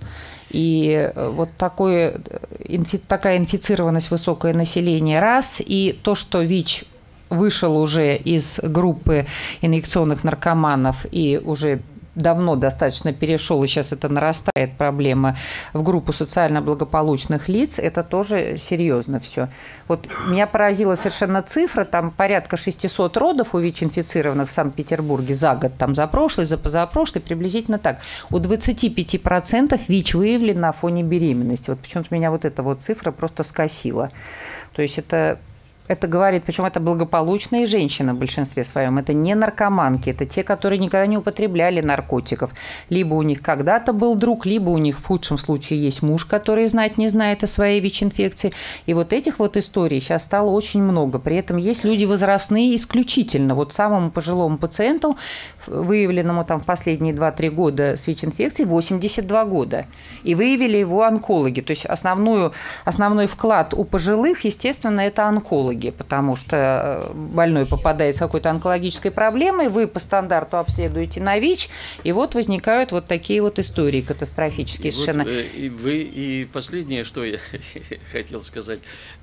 И вот такое, такая инфицированность высокое население раз, и то, что ВИЧ вышел уже из группы инъекционных наркоманов и уже давно достаточно перешел, и сейчас это нарастает проблема, в группу социально благополучных лиц, это тоже серьезно все. Вот меня поразила совершенно цифра, там порядка шестисот родов у ВИЧ-инфицированных в Санкт-Петербурге за год, там за прошлый, за позапрошлый, приблизительно так. У двадцати пяти процентов ВИЧ выявлен на фоне беременности. Вот почему-то меня вот эта вот цифра просто скосила. То есть это... Это говорит, причем это благополучные женщины в большинстве своем, это не наркоманки, это те, которые никогда не употребляли наркотиков. Либо у них когда-то был друг, либо у них в худшем случае есть муж, который знать не знает о своей ВИЧ-инфекции. И вот этих вот историй сейчас стало очень много. При этом есть люди возрастные исключительно. Вот самому пожилому пациенту, выявленному там в последние два-три года с ВИЧ-инфекцией, восемьдесят два года. И выявили его онкологи. То есть основную, основной вклад у пожилых, естественно, это онкологи, потому что больной попадает с какой-то онкологической проблемой, вы по стандарту обследуете на ВИЧ, и вот возникают вот такие вот истории катастрофические и совершенно. Вот, и вы, и последнее, что я хотел сказать,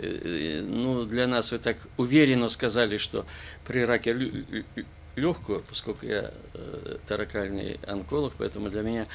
ну, для нас вы так уверенно сказали, что при раке легкого, поскольку я таракальный онколог, поэтому для меня,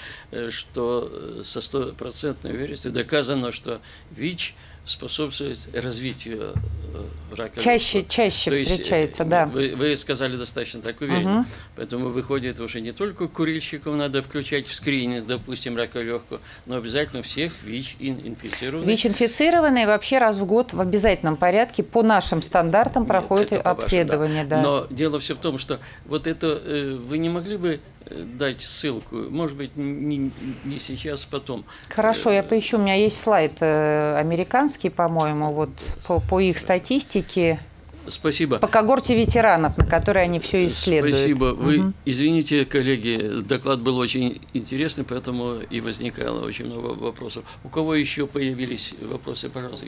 что со стопроцентной уверенностью доказано, что ВИЧ способствует развитию рака. Чаще, чаще То встречается, есть, да. Вы, вы сказали достаточно так уверенно. Угу. Поэтому выходит уже не только курильщиков надо включать в скрининг, допустим, рака легкого, но обязательно всех ВИЧ-инфицированных. ВИЧ-инфицированные вообще раз в год в обязательном порядке по нашим стандартам проходят Нет, обследование. Да. Да. Но дело все в том, что вот это вы не могли бы дать ссылку, может быть, не, не сейчас, потом. Хорошо, я поищу. У меня есть слайд американский, по-моему, вот по, по их статистике. Спасибо. По когорте ветеранов, на которой они все исследуют. Спасибо. Вы угу. извините, коллеги, доклад был очень интересный, поэтому и возникало очень много вопросов. У кого еще появились вопросы, пожалуйста?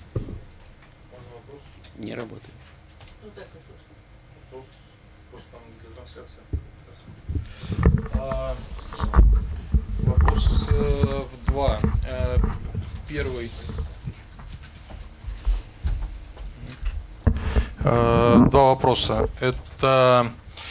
Не работает. Ну, так и слышно. Просто там для трансляции. А, вопрос э, в два. Э, первый. Э, два вопроса. Это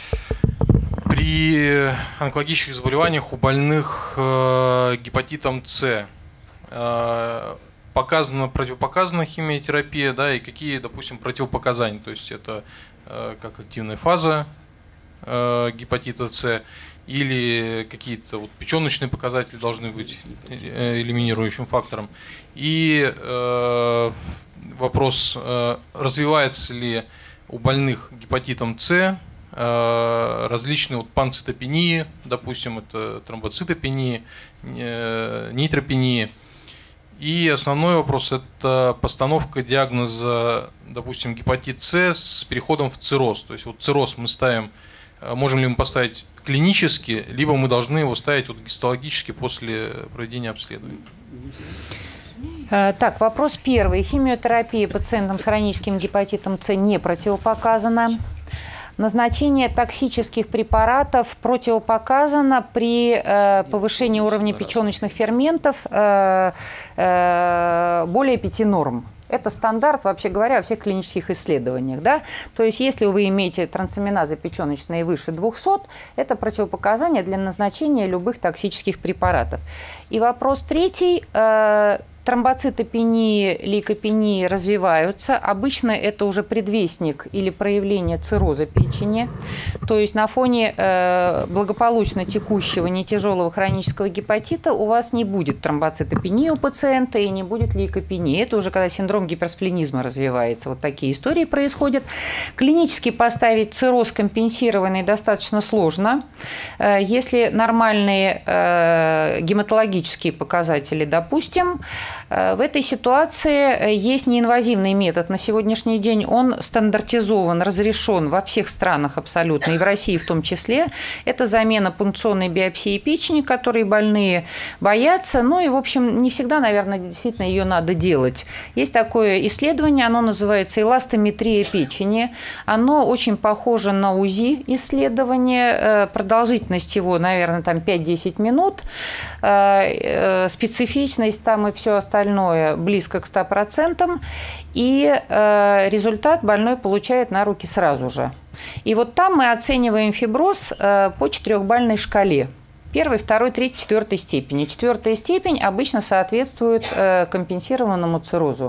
при онкологических заболеваниях у больных э, гепатитом С э, показана, противопоказана химиотерапия, да, и какие, допустим, противопоказания. То есть это э, как активная фаза э, гепатита С, или какие-то вот печеночные показатели должны быть элиминирующим фактором. И э, вопрос, э, развивается ли у больных гепатитом С различные вот панцитопении, допустим, это тромбоцитопении, нейтропении. И основной вопрос – это постановка диагноза, допустим, гепатит С с переходом в цирроз. То есть вот цирроз мы ставим, можем ли мы поставить клинически, либо мы должны его ставить вот гистологически после проведения обследования. Так, вопрос первый. Химиотерапия пациентам с хроническим гепатитом С не противопоказана. Назначение токсических препаратов противопоказано при э, повышении уровня печеночных ферментов э, э, более пяти норм. Это стандарт, вообще говоря, во всех клинических исследованиях. Да? То есть, если вы имеете трансаминазы печеночные выше двухсот, это противопоказание для назначения любых токсических препаратов. И вопрос третий. Э, Тромбоцитопении, лейкопении развиваются. Обычно это уже предвестник или проявление цирроза печени. То есть на фоне э, благополучно текущего нетяжелого хронического гепатита у вас не будет тромбоцитопении у пациента и не будет лейкопении. Это уже когда синдром гиперспленизма развивается. Вот такие истории происходят. Клинически поставить цирроз компенсированный достаточно сложно. Э, если нормальные э, гематологические показатели, допустим, в этой ситуации есть неинвазивный метод. На сегодняшний день он стандартизован, разрешен во всех странах абсолютно, и в России в том числе. Это замена пункционной биопсии печени, которые больные боятся. Ну и, в общем, не всегда, наверное, действительно ее надо делать. Есть такое исследование, оно называется эластометрия печени. Оно очень похоже на УЗИ исследование. Продолжительность его, наверное, там пять-десять минут. Специфичность там и все остальное близко к ста процентам, и э, результат больной получает на руки сразу же. И вот там мы оцениваем фиброз э, по четырехбалльной шкале. Первой, второй, третьей, четвертой степени. Четвертая степень обычно соответствует э, компенсированному циррозу.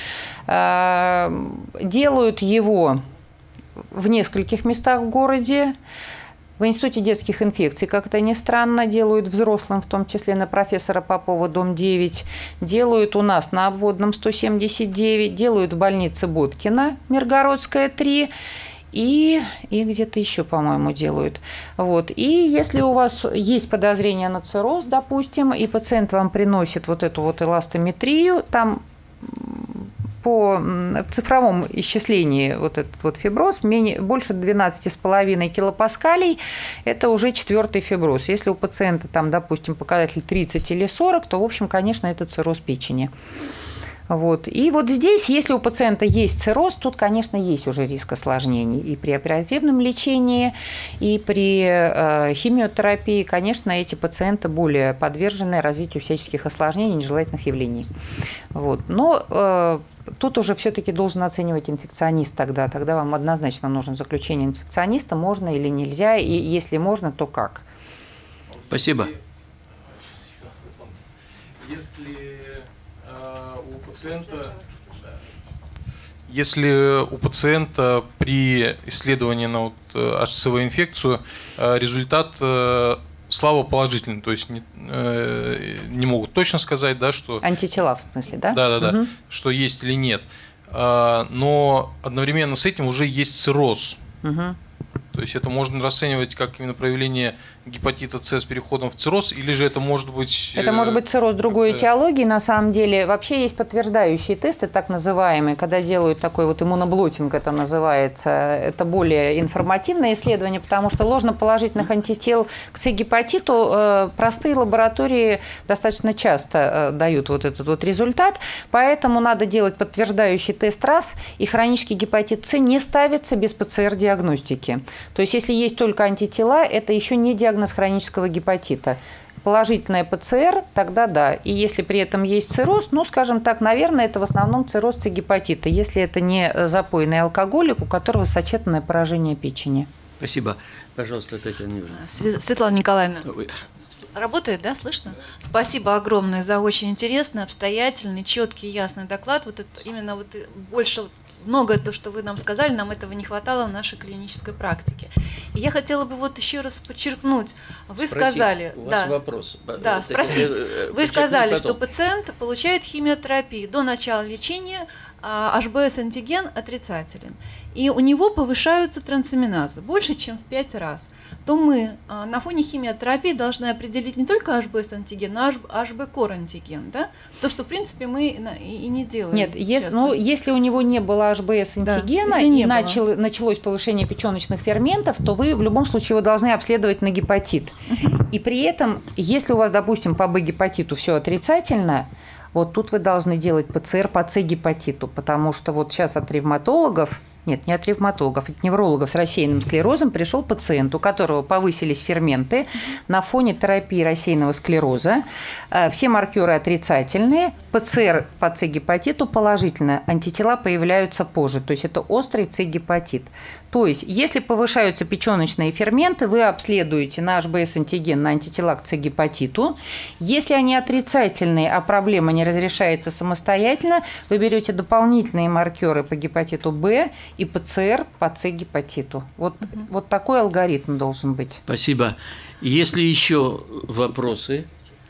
Э, делают его в нескольких местах в городе. В Институте детских инфекций, как это ни странно, делают взрослым, в том числе на профессора Попова, дом девять. Делают у нас на Обводном сто семьдесят девять, делают в больнице Боткина, Миргородская, три. И, и где-то еще, по-моему, делают. Вот. И если у вас есть подозрение на цирроз, допустим, и пациент вам приносит вот эту вот эластометрию, там по в цифровом исчислении вот этот вот фиброз менее, больше двенадцати с половиной килопаскалей, это уже четвертый фиброз. Если у пациента там, допустим, показатель тридцать или сорок, то, в общем, конечно, это цирроз печени. Вот. И вот здесь, если у пациента есть цирроз, тут, конечно, есть уже риск осложнений. И при оперативном лечении, и при э, химиотерапии, конечно, эти пациенты более подвержены развитию всяческих осложнений, нежелательных явлений. Вот. Но э, тут уже все-таки должен оценивать инфекционист тогда. Тогда вам однозначно нужно заключение инфекциониста, можно или нельзя, и если можно, то как. Спасибо. Если э, у пациента, если у пациента при исследовании на вот, эйч си ви-инфекцию э, результат э, слабо положительный, то есть не, э, не могут точно сказать, да, что… Антитела, в смысле, да? Да, да, да, угу. что есть или нет. Э, но одновременно с этим уже есть цирроз. Угу. То есть это можно расценивать как именно проявление гепатита С с переходом в цирроз, или же это может быть… Это может быть цирроз другой этиологии, на самом деле. Вообще есть подтверждающие тесты, так называемые, когда делают такой вот иммуноблотинг, это называется. Это более информативное исследование, потому что ложноположительных антител к С-гепатиту простые лаборатории достаточно часто дают вот этот вот результат, поэтому надо делать подтверждающий тест раз, и хронический гепатит С не ставится без ПЦР-диагностики. То есть если есть только антитела, это еще не диагноз хронического гепатита. Положительная ПЦР, тогда да. И если при этом есть цирроз, ну, скажем так, наверное, это в основном цирроз С-гепатита, если это не запойный алкоголик, у которого сочетанное поражение печени. Спасибо. Пожалуйста, Татьяна Юрьевна. Светлана Николаевна. Ой. Работает, да, слышно? Спасибо огромное за очень интересный, обстоятельный, четкий, ясный доклад. Вот это именно вот больше… Многое то, что вы нам сказали, нам этого не хватало в нашей клинической практике. И я хотела бы вот еще раз подчеркнуть. Вы Спроси, сказали… у вас да, вопрос. Да, спросите. Вы сказали, потом. что пациент получает химиотерапию. До начала лечения а эйч би эс-антиген отрицателен, и у него повышаются трансаминазы больше, чем в пять раз, то мы на фоне химиотерапии должны определить не только эйч би эс-антиген, но и эйч би-кор-антиген, да? То, что, в принципе, мы и не делаем. Нет, если, ну, если у него не было эйч би эс-антигена, да, и начал, началось повышение печёночных ферментов, то вы в любом случае его должны обследовать на гепатит. Uh-huh. И при этом, если у вас, допустим, по Б-гепатиту все отрицательно, вот тут вы должны делать ПЦР по С-гепатиту, потому что вот сейчас от ревматологов, нет, не от ревматологов, от неврологов с рассеянным склерозом пришел пациент, у которого повысились ферменты на фоне терапии рассеянного склероза. Все маркеры отрицательные, ПЦР по С-гепатиту положительно, антитела появляются позже, то есть это острый С-гепатит. То есть, если повышаются печёночные ферменты, вы обследуете на эйч би эс-антиген, на антитела к С-гепатиту. Если они отрицательные, а проблема не разрешается самостоятельно, вы берете дополнительные маркеры по гепатиту Б и ПЦР по С-гепатиту. Вот, угу. вот такой алгоритм должен быть. Спасибо. Если еще вопросы,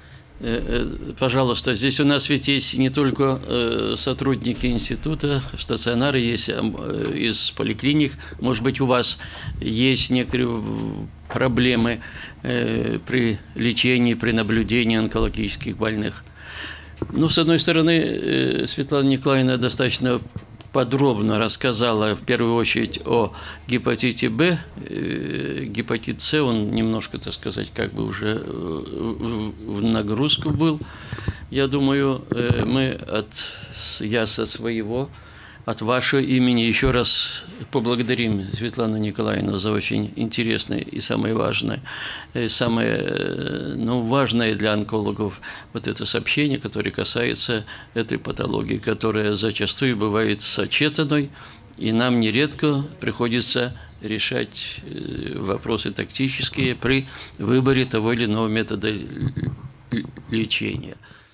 пожалуйста, здесь у нас ведь есть не только сотрудники института, стационары есть из поликлиник. Может быть, у вас есть некоторые проблемы при лечении, при наблюдении онкологических больных. Ну, с одной стороны, Светлана Николаевна достаточно подробно рассказала в первую очередь о гепатите Б. Гепатит С, он немножко, так сказать, как бы уже в нагрузку был. Я думаю, мы от, я со своего, от вашего имени еще раз поблагодарим Светлану Николаевну за очень интересное и самое важное, самое ну, важное для онкологов вот это сообщение, которое касается этой патологии, которая зачастую бывает сочетанной, и нам нередко приходится решать вопросы тактические при выборе того или иного метода лечения.